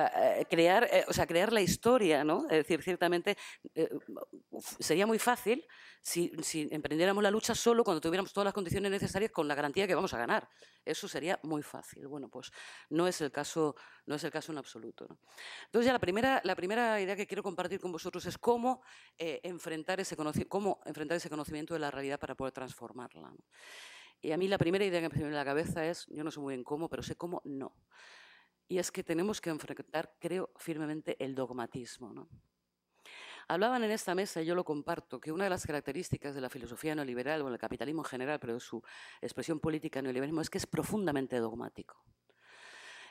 crear la historia, ¿no? Es decir, ciertamente sería muy fácil si emprendiéramos la lucha solo cuando tuviéramos todas las condiciones necesarias con la garantía de que vamos a ganar. Eso sería muy fácil. Bueno, pues no es el caso en absoluto, ¿no? Entonces, ya la primera idea que quiero compartir con vosotros es cómo enfrentar ese conocimiento de la realidad para poder transformarla, ¿no? Y a mí la primera idea que me viene a la cabeza es, yo no sé muy bien cómo, pero sé cómo no. Y es que tenemos que enfrentar, creo firmemente, el dogmatismo, ¿no? Hablaban en esta mesa, y yo lo comparto, que una de las características de la filosofía neoliberal, o el capitalismo en general, pero de su expresión política neoliberalismo, es que es profundamente dogmático.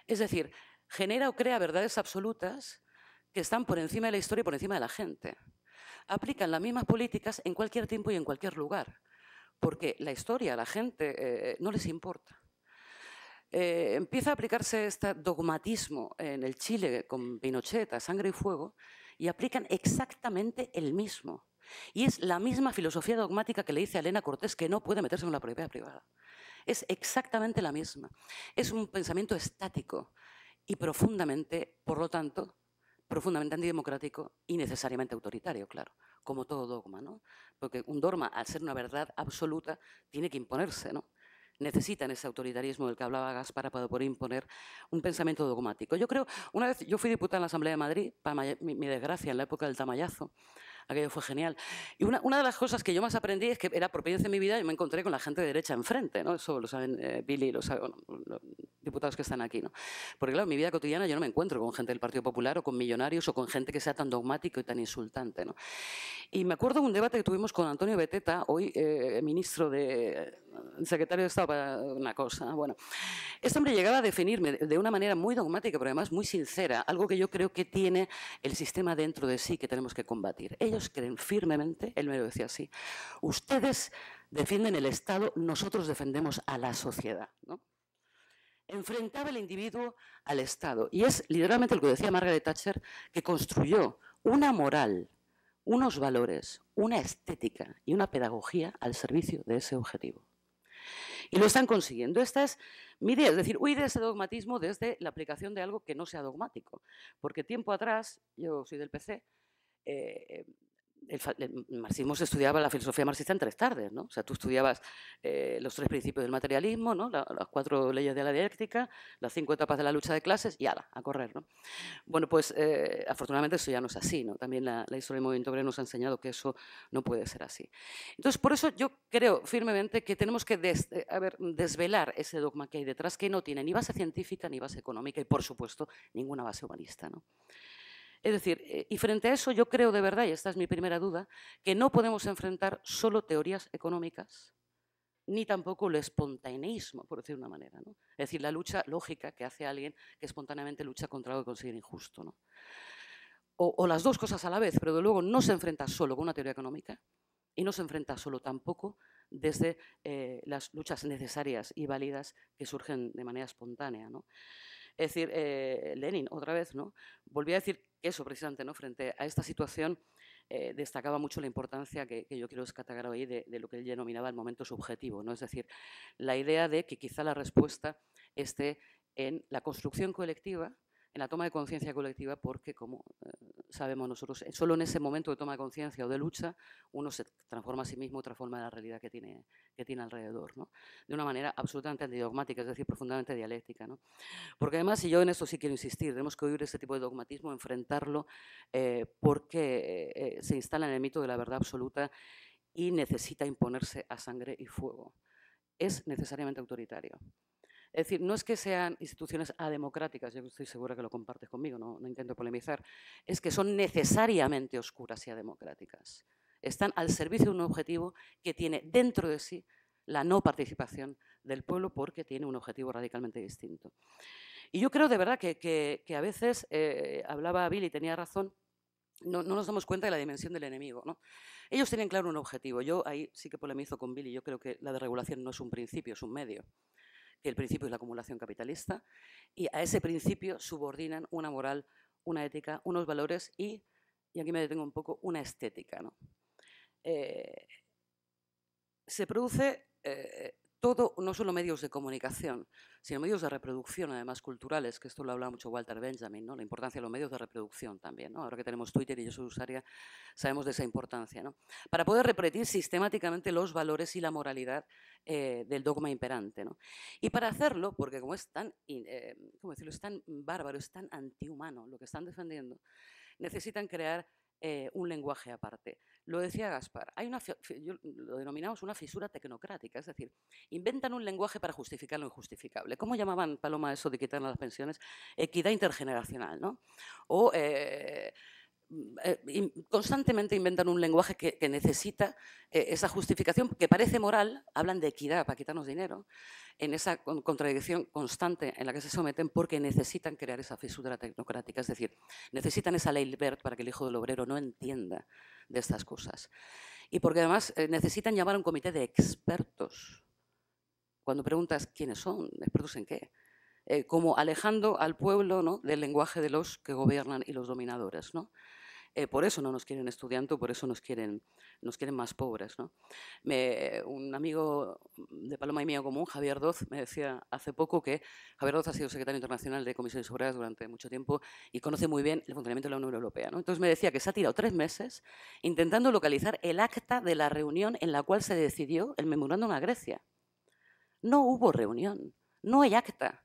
Es decir, genera o crea verdades absolutas que están por encima de la historia y por encima de la gente. Aplican las mismas políticas en cualquier tiempo y en cualquier lugar, porque la historia a la gente no les importa. Empieza a aplicarse este dogmatismo en el Chile con Pinochet, a sangre y fuego, y aplican exactamente el mismo. Y es la misma filosofía dogmática que le dice a Elena Cortés que no puede meterse en la propiedad privada. Es exactamente la misma. Es un pensamiento estático y profundamente, por lo tanto, profundamente antidemocrático y necesariamente autoritario, claro, como todo dogma, ¿no? Porque un dogma, al ser una verdad absoluta, tiene que imponerse, ¿no? Necesitan ese autoritarismo del que hablaba Gaspar para poder imponer un pensamiento dogmático. Yo creo, una vez yo fui diputada en la Asamblea de Madrid, para mi desgracia, en la época del Tamayazo, aquello fue genial. Y una de las cosas que yo más aprendí es que era por primera vez en mi vida, yo me encontré con la gente de derecha enfrente, ¿no? Eso lo saben Billy, lo saben los diputados que están aquí, ¿no? Porque claro, en mi vida cotidiana yo no me encuentro con gente del Partido Popular o con millonarios o con gente que sea tan dogmático y tan insultante, ¿no? Y me acuerdo de un debate que tuvimos con Antonio Beteta, hoy ministro secretario de Estado para una cosa. Bueno, este hombre llegaba a definirme de una manera muy dogmática, pero además muy sincera, algo que yo creo que tiene el sistema dentro de sí que tenemos que combatir. Ellos creen firmemente, él me lo decía así, ustedes defienden el Estado, nosotros defendemos a la sociedad, ¿no? Enfrentaba el individuo al Estado. Y es literalmente lo que decía Margaret Thatcher, que construyó una moral, unos valores, una estética y una pedagogía al servicio de ese objetivo. Y lo están consiguiendo. Esta es mi idea, es decir, huir de ese dogmatismo desde la aplicación de algo que no sea dogmático. Porque tiempo atrás, yo soy del PC, el marxismo se estudiaba, la filosofía marxista en 3 tardes, ¿no? O sea, tú estudiabas los 3 principios del materialismo, ¿no? Las 4 leyes de la dialéctica, las 5 etapas de la lucha de clases y ala, a correr, ¿no? Bueno, pues afortunadamente eso ya no es así, ¿no? También la historia del movimiento obrero nos ha enseñado que eso no puede ser así. Entonces, por eso yo creo firmemente que tenemos que desvelar ese dogma que hay detrás, que no tiene ni base científica ni base económica y, por supuesto, ninguna base humanista, ¿no? Es decir, y frente a eso yo creo de verdad, y esta es mi primera duda, que no podemos enfrentar solo teorías económicas, ni tampoco el espontaneísmo, por decir de una manera, ¿no? Es decir, la lucha lógica que hace alguien que espontáneamente lucha contra algo que considera injusto, ¿no? O las dos cosas a la vez, pero de luego no se enfrenta solo con una teoría económica y no se enfrenta solo tampoco desde las luchas necesarias y válidas que surgen de manera espontánea, ¿no? Es decir, Lenin, otra vez, ¿no? Volvía a decir que eso, precisamente, ¿no? Frente a esta situación, destacaba mucho la importancia que yo quiero destacar hoy de lo que él denominaba el momento subjetivo, ¿no? Es decir, la idea de que quizá la respuesta esté en la construcción colectiva, en la toma de conciencia colectiva, porque, como sabemos nosotros, solo en ese momento de toma de conciencia o de lucha, uno se transforma a sí mismo, transforma la realidad que tiene alrededor, ¿no? De una manera absolutamente antidogmática, es decir, profundamente dialéctica, ¿no? Porque además, y yo en esto sí quiero insistir, tenemos que huir de este tipo de dogmatismo, enfrentarlo, porque se instala en el mito de la verdad absoluta y necesita imponerse a sangre y fuego. Es necesariamente autoritario. Es decir, no es que sean instituciones ademocráticas, yo estoy segura que lo compartes conmigo, no intento polemizar, es que son necesariamente oscuras y ademocráticas. Están al servicio de un objetivo que tiene dentro de sí la no participación del pueblo porque tiene un objetivo radicalmente distinto. Y yo creo de verdad que a veces, hablaba Billy, tenía razón, no nos damos cuenta de la dimensión del enemigo, ¿no? Ellos tienen claro un objetivo. Yo ahí sí que polemizo con Billy, yo creo que la desregulación no es un principio, es un medio. Que el principio es la acumulación capitalista, y a ese principio subordinan una moral, una ética, unos valores y aquí me detengo un poco, una estética, ¿no? Se produce todo, no solo medios de comunicación, sino medios de reproducción, además culturales, que esto lo habla mucho Walter Benjamin, ¿no? La importancia de los medios de reproducción también, ¿no? Ahora que tenemos Twitter y yo soy usuaria, sabemos de esa importancia, ¿no? Para poder repetir sistemáticamente los valores y la moralidad del dogma imperante, ¿no? Y para hacerlo, porque como es tan, ¿cómo decirlo? Es tan bárbaro, es tan antihumano lo que están defendiendo, necesitan crear un lenguaje aparte. Lo decía Gaspar, lo denominamos una fisura tecnocrática, es decir, inventan un lenguaje para justificar lo injustificable. ¿Cómo llamaban, Paloma, eso de quitarnos las pensiones? Equidad intergeneracional, ¿no? O constantemente inventan un lenguaje que necesita esa justificación que parece moral, hablan de equidad para quitarnos dinero, en esa contradicción constante en la que se someten porque necesitan crear esa fisura tecnocrática, es decir, necesitan esa ley Wert para que el hijo del obrero no entienda de estas cosas. Y porque además necesitan llamar a un comité de expertos. Cuando preguntas quiénes son, expertos en qué, como alejando al pueblo, ¿no?, del lenguaje de los que gobiernan y los dominadores, ¿no? Por eso no nos quieren estudiantes, por eso nos quieren más pobres, ¿no? Un amigo de Paloma y mío común, Javier Doz, me decía hace poco que Javier Doz ha sido secretario internacional de Comisiones Obreras durante mucho tiempo y conoce muy bien el funcionamiento de la Unión Europea, ¿no? Entonces me decía que se ha tirado 3 meses intentando localizar el acta de la reunión en la cual se decidió el memorándum a Grecia. No hubo reunión, no hay acta.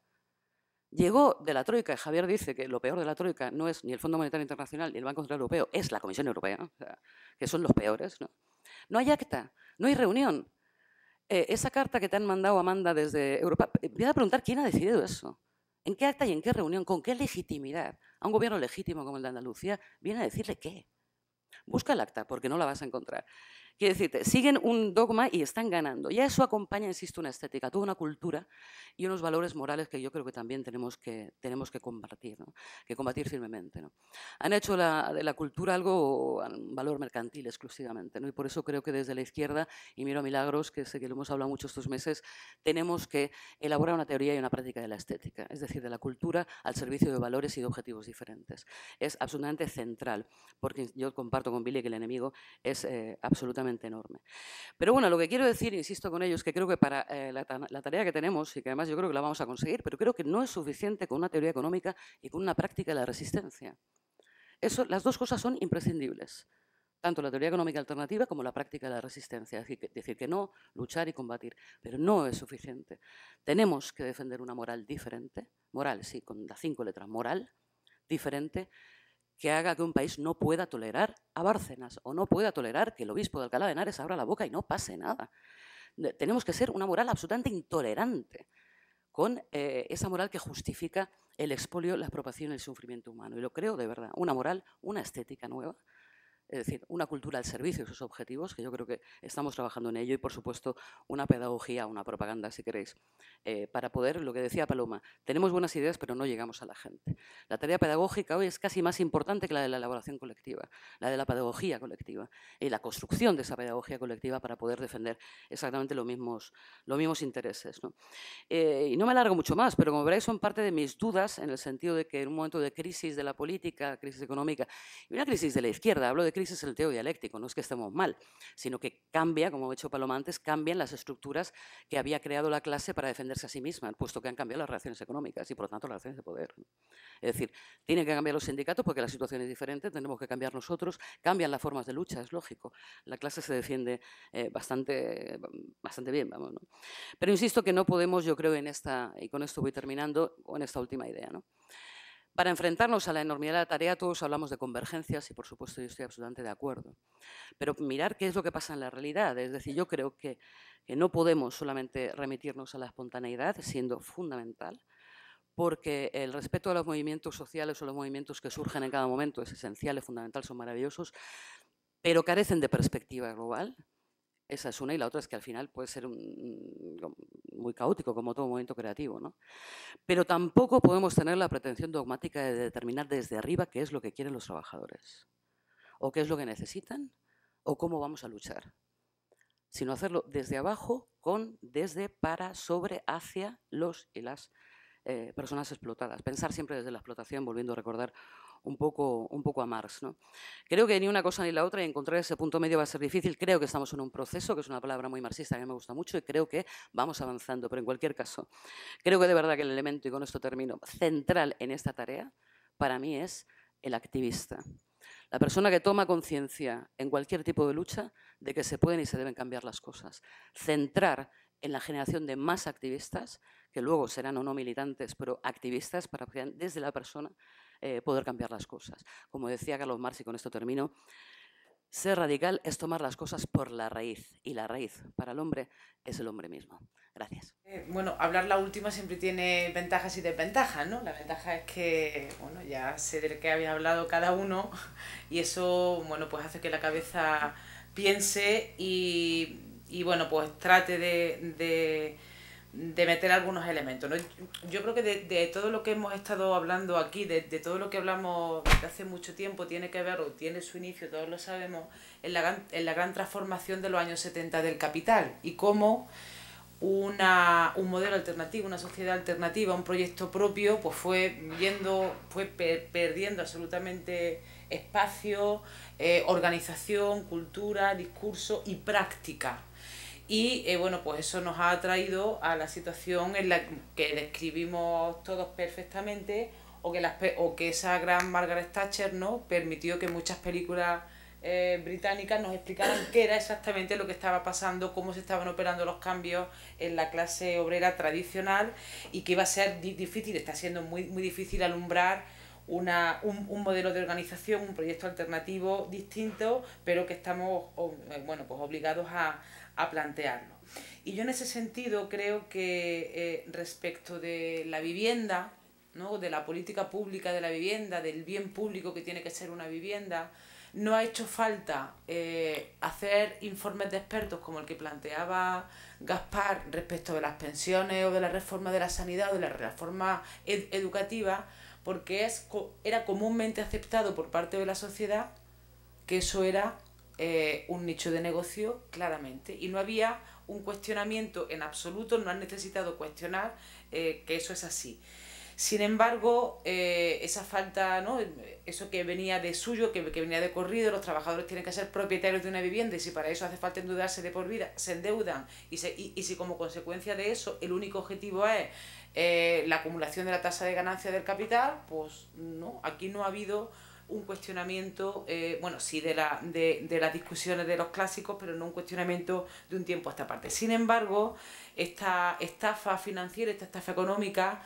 Llegó de la Troika, Javier dice que lo peor de la Troika no es ni el Fondo Monetario Internacional ni el Banco Central Europeo, es la Comisión Europea, o sea, que son los peores, ¿no? No hay acta, no hay reunión. Esa carta que te han mandado, Amanda, desde Europa, empieza a preguntar quién ha decidido eso. ¿En qué acta y en qué reunión? ¿Con qué legitimidad? A un gobierno legítimo como el de Andalucía viene a decirle qué. Busca el acta, porque no la vas a encontrar. Quiero decirte, siguen un dogma y están ganando. Y a eso acompaña, insisto, una estética, toda una cultura y unos valores morales que yo creo que también tenemos que combatir, ¿no?, que combatir firmemente, ¿no? Han hecho de la cultura algo, un valor mercantil exclusivamente, ¿no? Y por eso creo que desde la izquierda, y miro a Milagros, que sé que lo hemos hablado mucho estos meses, tenemos que elaborar una teoría y una práctica de la estética, es decir, de la cultura al servicio de valores y de objetivos diferentes. Es absolutamente central, porque yo comparto con Billy que el enemigo es absolutamente enorme. Pero bueno, lo que quiero decir, insisto con ello, es que creo que para la tarea que tenemos, y que además yo creo que la vamos a conseguir, pero creo que no es suficiente con una teoría económica y con una práctica de la resistencia. Las dos cosas son imprescindibles, tanto la teoría económica alternativa como la práctica de la resistencia. Es decir, que no luchar y combatir, pero no es suficiente. Tenemos que defender una moral diferente, moral, sí, con las 5 letras, moral, diferente, que haga que un país no pueda tolerar a Bárcenas o no pueda tolerar que el obispo de Alcalá de Henares abra la boca y no pase nada. Tenemos que ser una moral absolutamente intolerante con esa moral que justifica el expolio, la expropiación y el sufrimiento humano. Y lo creo de verdad, una moral, una estética nueva, es decir, una cultura al servicio de esos objetivos, que yo creo que estamos trabajando en ello, y por supuesto una pedagogía, una propaganda, si queréis, para poder, lo que decía Paloma, tenemos buenas ideas pero no llegamos a la gente. La tarea pedagógica hoy es casi más importante que la de la elaboración colectiva, la de la pedagogía colectiva y la construcción de esa pedagogía colectiva para poder defender exactamente los mismos intereses, ¿no? Y no me alargo mucho más, pero como veréis son parte de mis dudas en el sentido de que en un momento de crisis de la política, crisis económica y una crisis de la izquierda, hablo de crisis en el teoría dialéctico, no es que estemos mal, sino que cambia, como ha hecho Paloma antes, cambian las estructuras que había creado la clase para defenderse a sí misma, puesto que han cambiado las relaciones económicas y, por lo tanto, las relaciones de poder. Es decir, tienen que cambiar los sindicatos porque la situación es diferente, tenemos que cambiar nosotros, cambian las formas de lucha, es lógico. La clase se defiende bastante bien, vamos, ¿no? Pero insisto que no podemos, yo creo, en esta, y con esto voy terminando, o en esta última idea, ¿no? Para enfrentarnos a la enormidad de la tarea, todos hablamos de convergencias y, por supuesto, yo estoy absolutamente de acuerdo. Pero mirar qué es lo que pasa en la realidad. Es decir, yo creo que no podemos solamente remitirnos a la espontaneidad, siendo fundamental, porque el respeto a los movimientos sociales o los movimientos que surgen en cada momento es esencial, es fundamental, son maravillosos, pero carecen de perspectiva global. Esa es una, y la otra es que al final puede ser muy caótico, como todo movimiento creativo, ¿no? Pero tampoco podemos tener la pretensión dogmática de determinar desde arriba qué es lo que quieren los trabajadores, o qué es lo que necesitan, o cómo vamos a luchar, sino hacerlo desde abajo, desde, para, sobre, hacia los y las personas explotadas. Pensar siempre desde la explotación, volviendo a recordar un poco a Marx, ¿no? Creo que ni una cosa ni la otra, y encontrar ese punto medio va a ser difícil. Creo que estamos en un proceso, que es una palabra muy marxista que a mí me gusta mucho, y creo que vamos avanzando, pero en cualquier caso, creo que de verdad que el elemento, y con esto termino, central en esta tarea, para mí es el activista. La persona que toma conciencia en cualquier tipo de lucha de que se pueden y se deben cambiar las cosas. Centrar en la generación de más activistas, que luego serán o no militantes, pero activistas para desde la persona poder cambiar las cosas. Como decía Carlos Marx, y con esto termino, Ser radical es tomar las cosas por la raíz, y la raíz para el hombre es el hombre mismo. Gracias. Bueno, hablar la última siempre tiene ventajas y desventajas, ¿no? La ventaja es que, bueno, ya sé de qué había hablado cada uno y eso, bueno, pues hace que la cabeza piense y bueno, pues trate de meter algunos elementos, ¿no? Yo creo que de todo lo que hemos estado hablando aquí, de todo lo que hablamos desde hace mucho tiempo, tiene que ver, o tiene su inicio, todos lo sabemos, en la gran transformación de los años 70 del capital y cómo un modelo alternativo, una sociedad alternativa, un proyecto propio, pues fue perdiendo absolutamente espacio, organización, cultura, discurso y práctica. Y bueno, pues eso nos ha traído a la situación en la que describimos todos perfectamente, o que esa gran Margaret Thatcher, ¿no?, permitió que muchas películas británicas nos explicaran qué era exactamente lo que estaba pasando, cómo se estaban operando los cambios en la clase obrera tradicional y que iba a ser difícil, está siendo muy difícil alumbrar un modelo de organización, un proyecto alternativo distinto, pero que estamos bueno, pues obligados a plantearlo. Y yo en ese sentido creo que respecto de la vivienda, ¿no?, de la política pública de la vivienda, del bien público que tiene que ser una vivienda, no ha hecho falta hacer informes de expertos como el que planteaba Gaspar respecto de las pensiones o de la reforma de la sanidad o de la reforma educativa, porque era comúnmente aceptado por parte de la sociedad que eso era un nicho de negocio claramente, y no había un cuestionamiento en absoluto, no han necesitado cuestionar que eso es así. Sin embargo, esa falta, ¿no?, eso que venía de suyo, que venía de corrido, los trabajadores tienen que ser propietarios de una vivienda y si para eso hace falta endeudarse de por vida, se endeudan y si como consecuencia de eso el único objetivo es la acumulación de la tasa de ganancia del capital, pues no, aquí no ha habido un cuestionamiento, bueno, sí de las discusiones de los clásicos, pero no un cuestionamiento de un tiempo a esta parte. Sin embargo, esta estafa financiera, esta estafa económica,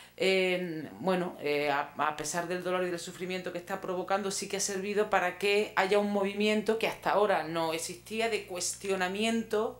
bueno, a pesar del dolor y del sufrimiento que está provocando, sí que ha servido para que haya un movimiento que hasta ahora no existía de cuestionamiento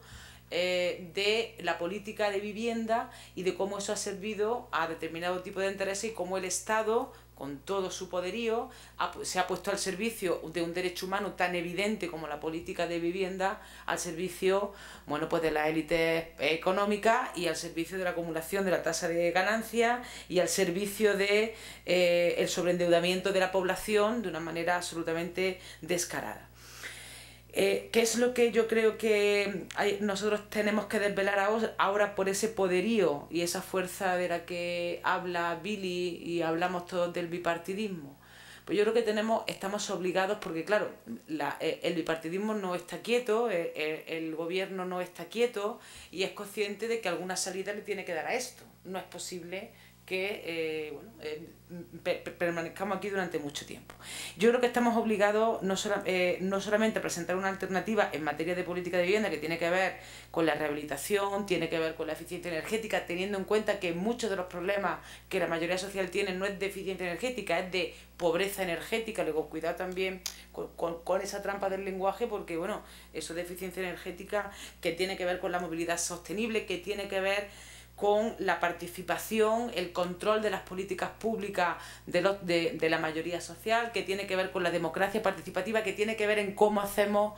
de la política de vivienda y de cómo eso ha servido a determinado tipo de intereses y cómo el Estado, con todo su poderío, se ha puesto al servicio de un derecho humano tan evidente como la política de vivienda, al servicio, bueno, pues de las élites económicas y al servicio de la acumulación de la tasa de ganancia y al servicio de el sobreendeudamiento de la población de una manera absolutamente descarada. ¿Qué es lo que yo creo que nosotros tenemos que desvelar ahora por ese poderío y esa fuerza de la que habla Billy y hablamos todos del bipartidismo? Pues yo creo que estamos obligados, porque claro, el bipartidismo no está quieto, el gobierno no está quieto y es consciente de que alguna salida le tiene que dar a esto. No es posible que permanezcamos aquí durante mucho tiempo. Yo creo que estamos obligados no solamente a presentar una alternativa en materia de política de vivienda que tiene que ver con la rehabilitación, tiene que ver con la eficiencia energética, teniendo en cuenta que muchos de los problemas que la mayoría social tiene no es de eficiencia energética, es de pobreza energética. Luego cuidado también con esa trampa del lenguaje, porque bueno, eso de eficiencia energética que tiene que ver con la movilidad sostenible, que tiene que ver con la participación, el control de las políticas públicas de la mayoría social, que tiene que ver con la democracia participativa, que tiene que ver en cómo hacemos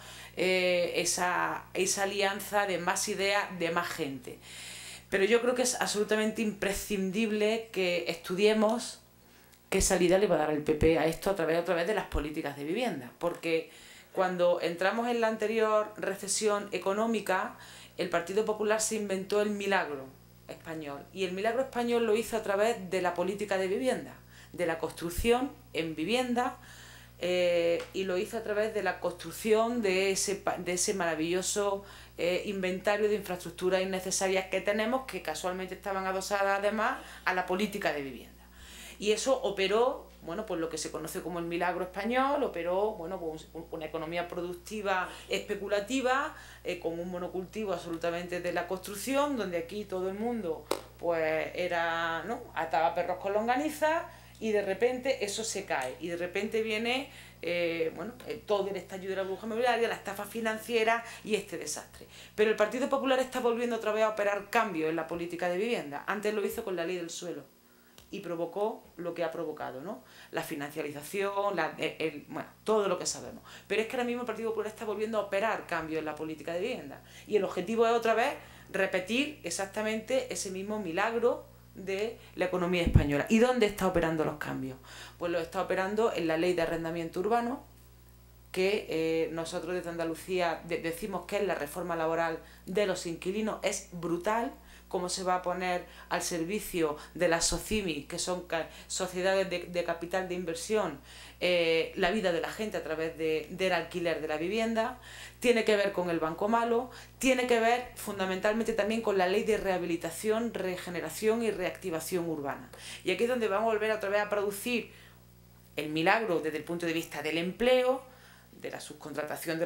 esa alianza de más ideas, de más gente. Pero yo creo que es absolutamente imprescindible que estudiemos qué salida le va a dar el PP a esto a través de las políticas de vivienda, porque cuando entramos en la anterior recesión económica, el Partido Popular se inventó el milagro español, y el milagro español lo hizo a través de la política de vivienda, de la construcción en vivienda, y lo hizo a través de la construcción de ese maravilloso inventario de infraestructuras innecesarias que tenemos, que casualmente estaban adosadas además a la política de vivienda. Y eso operó, bueno, pues lo que se conoce como el milagro español, operó, bueno, pues una economía productiva especulativa, con un monocultivo absolutamente de la construcción, donde aquí todo el mundo pues era, ¿no?, ataba perros con longaniza, y de repente eso se cae y de repente viene todo el estallido de la burbuja inmobiliaria, la estafa financiera y este desastre. Pero el Partido Popular está volviendo otra vez a operar cambios en la política de vivienda. Antes lo hizo con la ley del suelo y provocó lo que ha provocado, ¿no? La financiarización, todo lo que sabemos. Pero es que ahora mismo el Partido Popular está volviendo a operar cambios en la política de vivienda y el objetivo es otra vez repetir exactamente ese mismo milagro de la economía española. ¿Y dónde está operando los cambios? Pues lo está operando en la ley de arrendamiento urbano, que nosotros desde Andalucía decimos que es la reforma laboral de los inquilinos. Es brutal cómo se va a poner al servicio de las SOCIMI, que son sociedades de capital de inversión, la vida de la gente a través del alquiler de la vivienda. Tiene que ver con el banco malo, tiene que ver fundamentalmente también con la ley de rehabilitación, regeneración y reactivación urbana. Y aquí es donde vamos a volver otra vez a producir el milagro desde el punto de vista del empleo, de la subcontratación,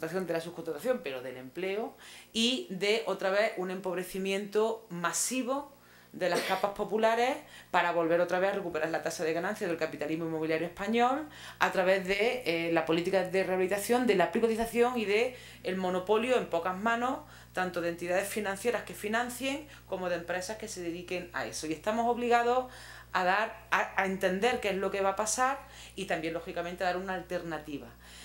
pero del empleo, y de otra vez un empobrecimiento masivo de las capas populares para volver otra vez a recuperar la tasa de ganancia del capitalismo inmobiliario español a través de la política de rehabilitación, de la privatización y de el monopolio en pocas manos, tanto de entidades financieras que financien como de empresas que se dediquen a eso. Y estamos obligados a entender qué es lo que va a pasar y también, lógicamente, a dar una alternativa.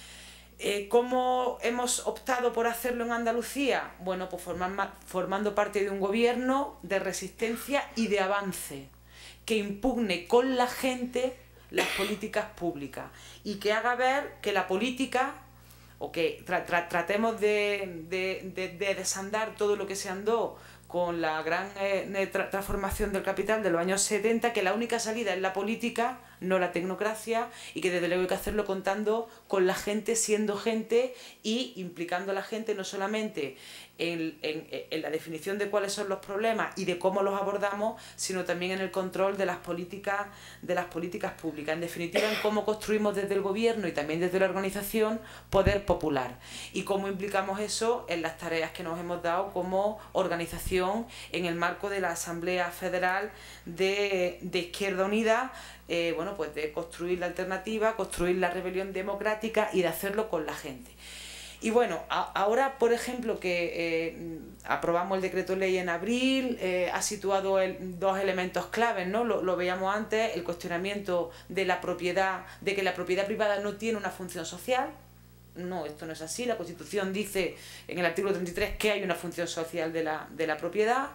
¿Cómo hemos optado por hacerlo en Andalucía? Bueno, pues formando parte de un gobierno de resistencia y de avance, que impugne con la gente las políticas públicas y que haga ver que la política, o que tratemos de desandar todo lo que se andó con la gran transformación del capital de los años 70, que la única salida es la política, no la tecnocracia, y que desde luego hay que hacerlo contando con la gente, siendo gente y implicando a la gente no solamente en la definición de cuáles son los problemas y de cómo los abordamos, sino también en el control de las políticas públicas. En definitiva, en cómo construimos desde el gobierno y también desde la organización poder popular y cómo implicamos eso en las tareas que nos hemos dado como organización en el marco de la Asamblea Federal de Izquierda Unida, pues de construir la alternativa, construir la rebelión democrática y de hacerlo con la gente. Y bueno, ahora, por ejemplo, que aprobamos el decreto ley en abril, ha situado dos elementos claves, ¿no? Lo veíamos antes, el cuestionamiento de la propiedad, de que la propiedad privada no tiene una función social. No, esto no es así. La Constitución dice en el artículo 33 que hay una función social de la propiedad.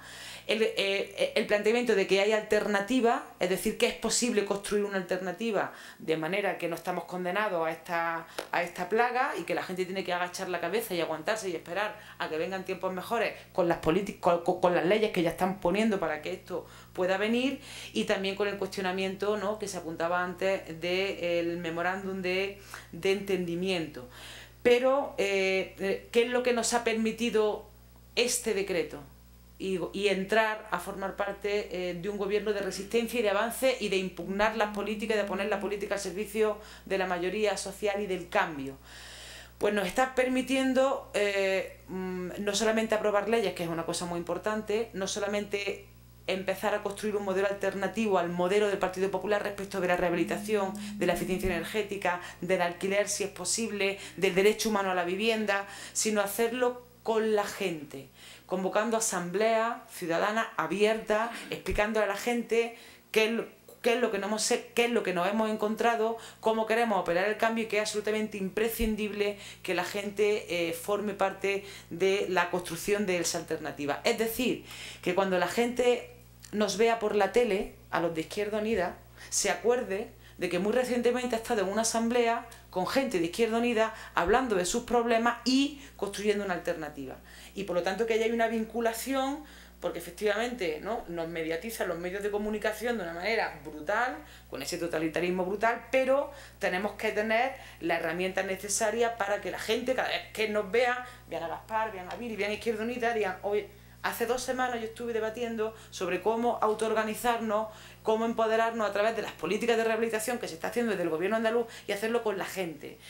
El planteamiento de que hay alternativa, es decir, que es posible construir una alternativa de manera que no estamos condenados a esta plaga y que la gente tiene que agachar la cabeza y aguantarse y esperar a que vengan tiempos mejores con las leyes que ya están poniendo para que esto pueda venir, y también con el cuestionamiento, ¿no?, que se apuntaba antes del memorándum de entendimiento. Pero, ¿qué es lo que nos ha permitido este decreto? Y entrar a formar parte de un gobierno de resistencia y de avance y de impugnar las políticas, de poner la política al servicio de la mayoría social y del cambio. Pues nos está permitiendo no solamente aprobar leyes, que es una cosa muy importante, no solamente empezar a construir un modelo alternativo al modelo del Partido Popular respecto de la rehabilitación, de la eficiencia energética, del alquiler si es posible, del derecho humano a la vivienda, sino hacerlo con la gente, convocando asambleas ciudadanas abiertas, explicándole a la gente qué es lo que nos hemos encontrado, cómo queremos operar el cambio y que es absolutamente imprescindible que la gente forme parte de la construcción de esa alternativa. Es decir, que cuando la gente nos vea por la tele, a los de Izquierda Unida, se acuerde de que muy recientemente ha estado en una asamblea con gente de Izquierda Unida hablando de sus problemas y construyendo una alternativa. Y por lo tanto que haya una vinculación, porque efectivamente, ¿no?, nos mediatizan los medios de comunicación de una manera brutal, con ese totalitarismo brutal, pero tenemos que tener las herramientas necesarias para que la gente, cada vez que nos vea, vean a Gaspar, vean a Viri, vean a Izquierda Unida, digan: oye, hace 2 semanas yo estuve debatiendo sobre cómo autoorganizarnos, cómo empoderarnos a través de las políticas de rehabilitación que se está haciendo desde el gobierno andaluz y hacerlo con la gente.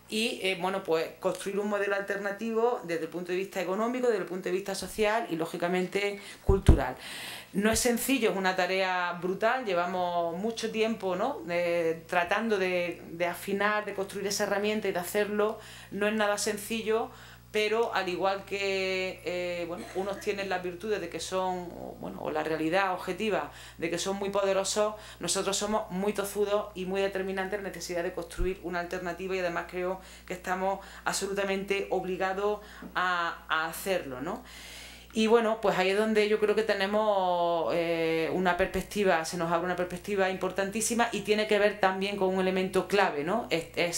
y bueno, pues construir un modelo alternativo desde el punto de vista económico, desde el punto de vista social y lógicamente cultural. No es sencillo, es una tarea brutal, llevamos mucho tiempo, ¿no?, tratando de afinar, de construir esa herramienta y de hacerlo. No es nada sencillo, pero al igual que bueno, unos tienen las virtudes de que son, bueno, o la realidad objetiva de que son muy poderosos, nosotros somos muy tozudos y muy determinantes en la necesidad de construir una alternativa, y además creo que estamos absolutamente obligados a hacerlo, ¿no? Y bueno, pues ahí es donde yo creo que tenemos una perspectiva, se nos abre una perspectiva importantísima, y tiene que ver también con un elemento clave, ¿no?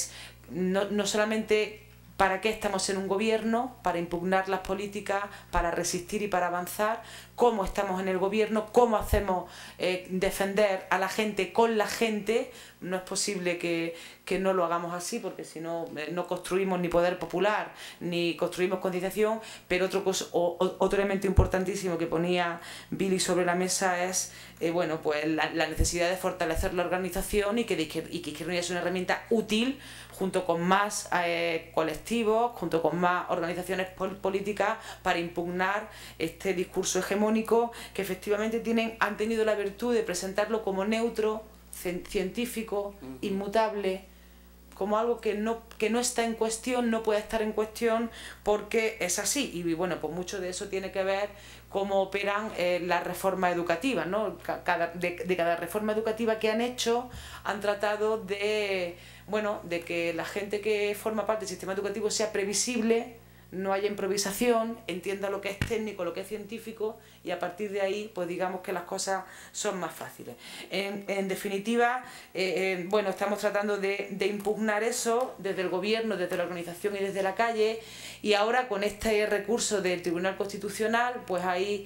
No solamente para qué estamos en un gobierno, para impugnar las políticas, para resistir y para avanzar, cómo estamos en el gobierno, cómo hacemos defender a la gente con la gente. No es posible que no lo hagamos así, porque si no, no construimos ni poder popular, ni construimos concienciación. Pero otro elemento importantísimo que ponía Billy sobre la mesa es bueno, pues la necesidad de fortalecer la organización, y que Izquierda Unida es una herramienta útil, junto con más colectivos, junto con más organizaciones políticas, para impugnar este discurso hegemónico que efectivamente han tenido la virtud de presentarlo como neutro, científico, inmutable, como algo que no está en cuestión, no puede estar en cuestión porque es así. Y bueno, pues mucho de eso tiene que ver cómo operan las reformas educativas, ¿no? De cada reforma educativa que han hecho, han tratado de, bueno, de que la gente que forma parte del sistema educativo sea previsible, no haya improvisación, entienda lo que es técnico, lo que es científico, y a partir de ahí, pues digamos que las cosas son más fáciles. En definitiva, bueno, estamos tratando de impugnar eso desde el gobierno, desde la organización y desde la calle, y ahora con este recurso del Tribunal Constitucional, pues hay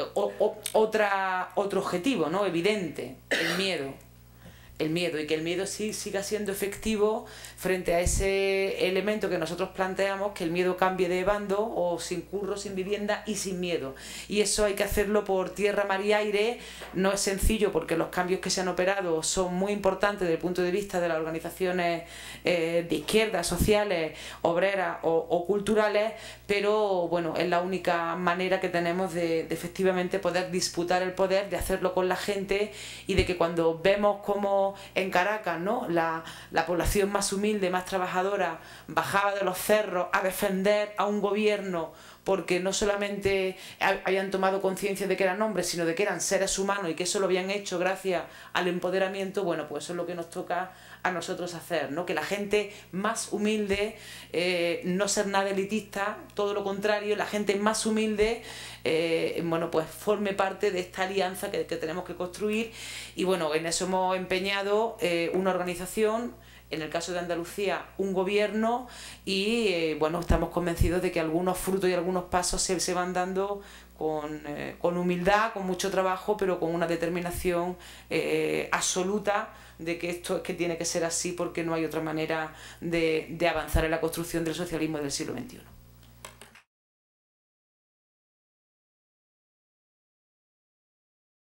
otro objetivo, ¿no?, evidente: el miedo, y que el miedo sí siga siendo efectivo frente a ese elemento que nosotros planteamos, que el miedo cambie de bando, o sin curro, sin vivienda y sin miedo. Y eso hay que hacerlo por tierra, mar y aire. No es sencillo, porque los cambios que se han operado son muy importantes desde el punto de vista de las organizaciones de izquierda, sociales, obreras o culturales, pero bueno, es la única manera que tenemos de efectivamente poder disputar el poder, de hacerlo con la gente, y de que cuando vemos cómo en Caracas, ¿no?, la población más humilde, más trabajadora, bajaba de los cerros a defender a un gobierno porque no solamente habían tomado conciencia de que eran hombres, sino de que eran seres humanos, y que eso lo habían hecho gracias al empoderamiento. Bueno, pues eso es lo que nos toca a nosotros hacer, ¿no? Que la gente más humilde, no ser nada elitista, todo lo contrario, la gente más humilde, bueno, pues forme parte de esta alianza que tenemos que construir. Y bueno, en eso hemos empeñado una organización, en el caso de Andalucía un gobierno, y bueno, estamos convencidos de que algunos frutos y algunos pasos se van dando con humildad, con mucho trabajo, pero con una determinación absoluta de que esto es que tiene que ser así, porque no hay otra manera de avanzar en la construcción del socialismo del siglo XXI.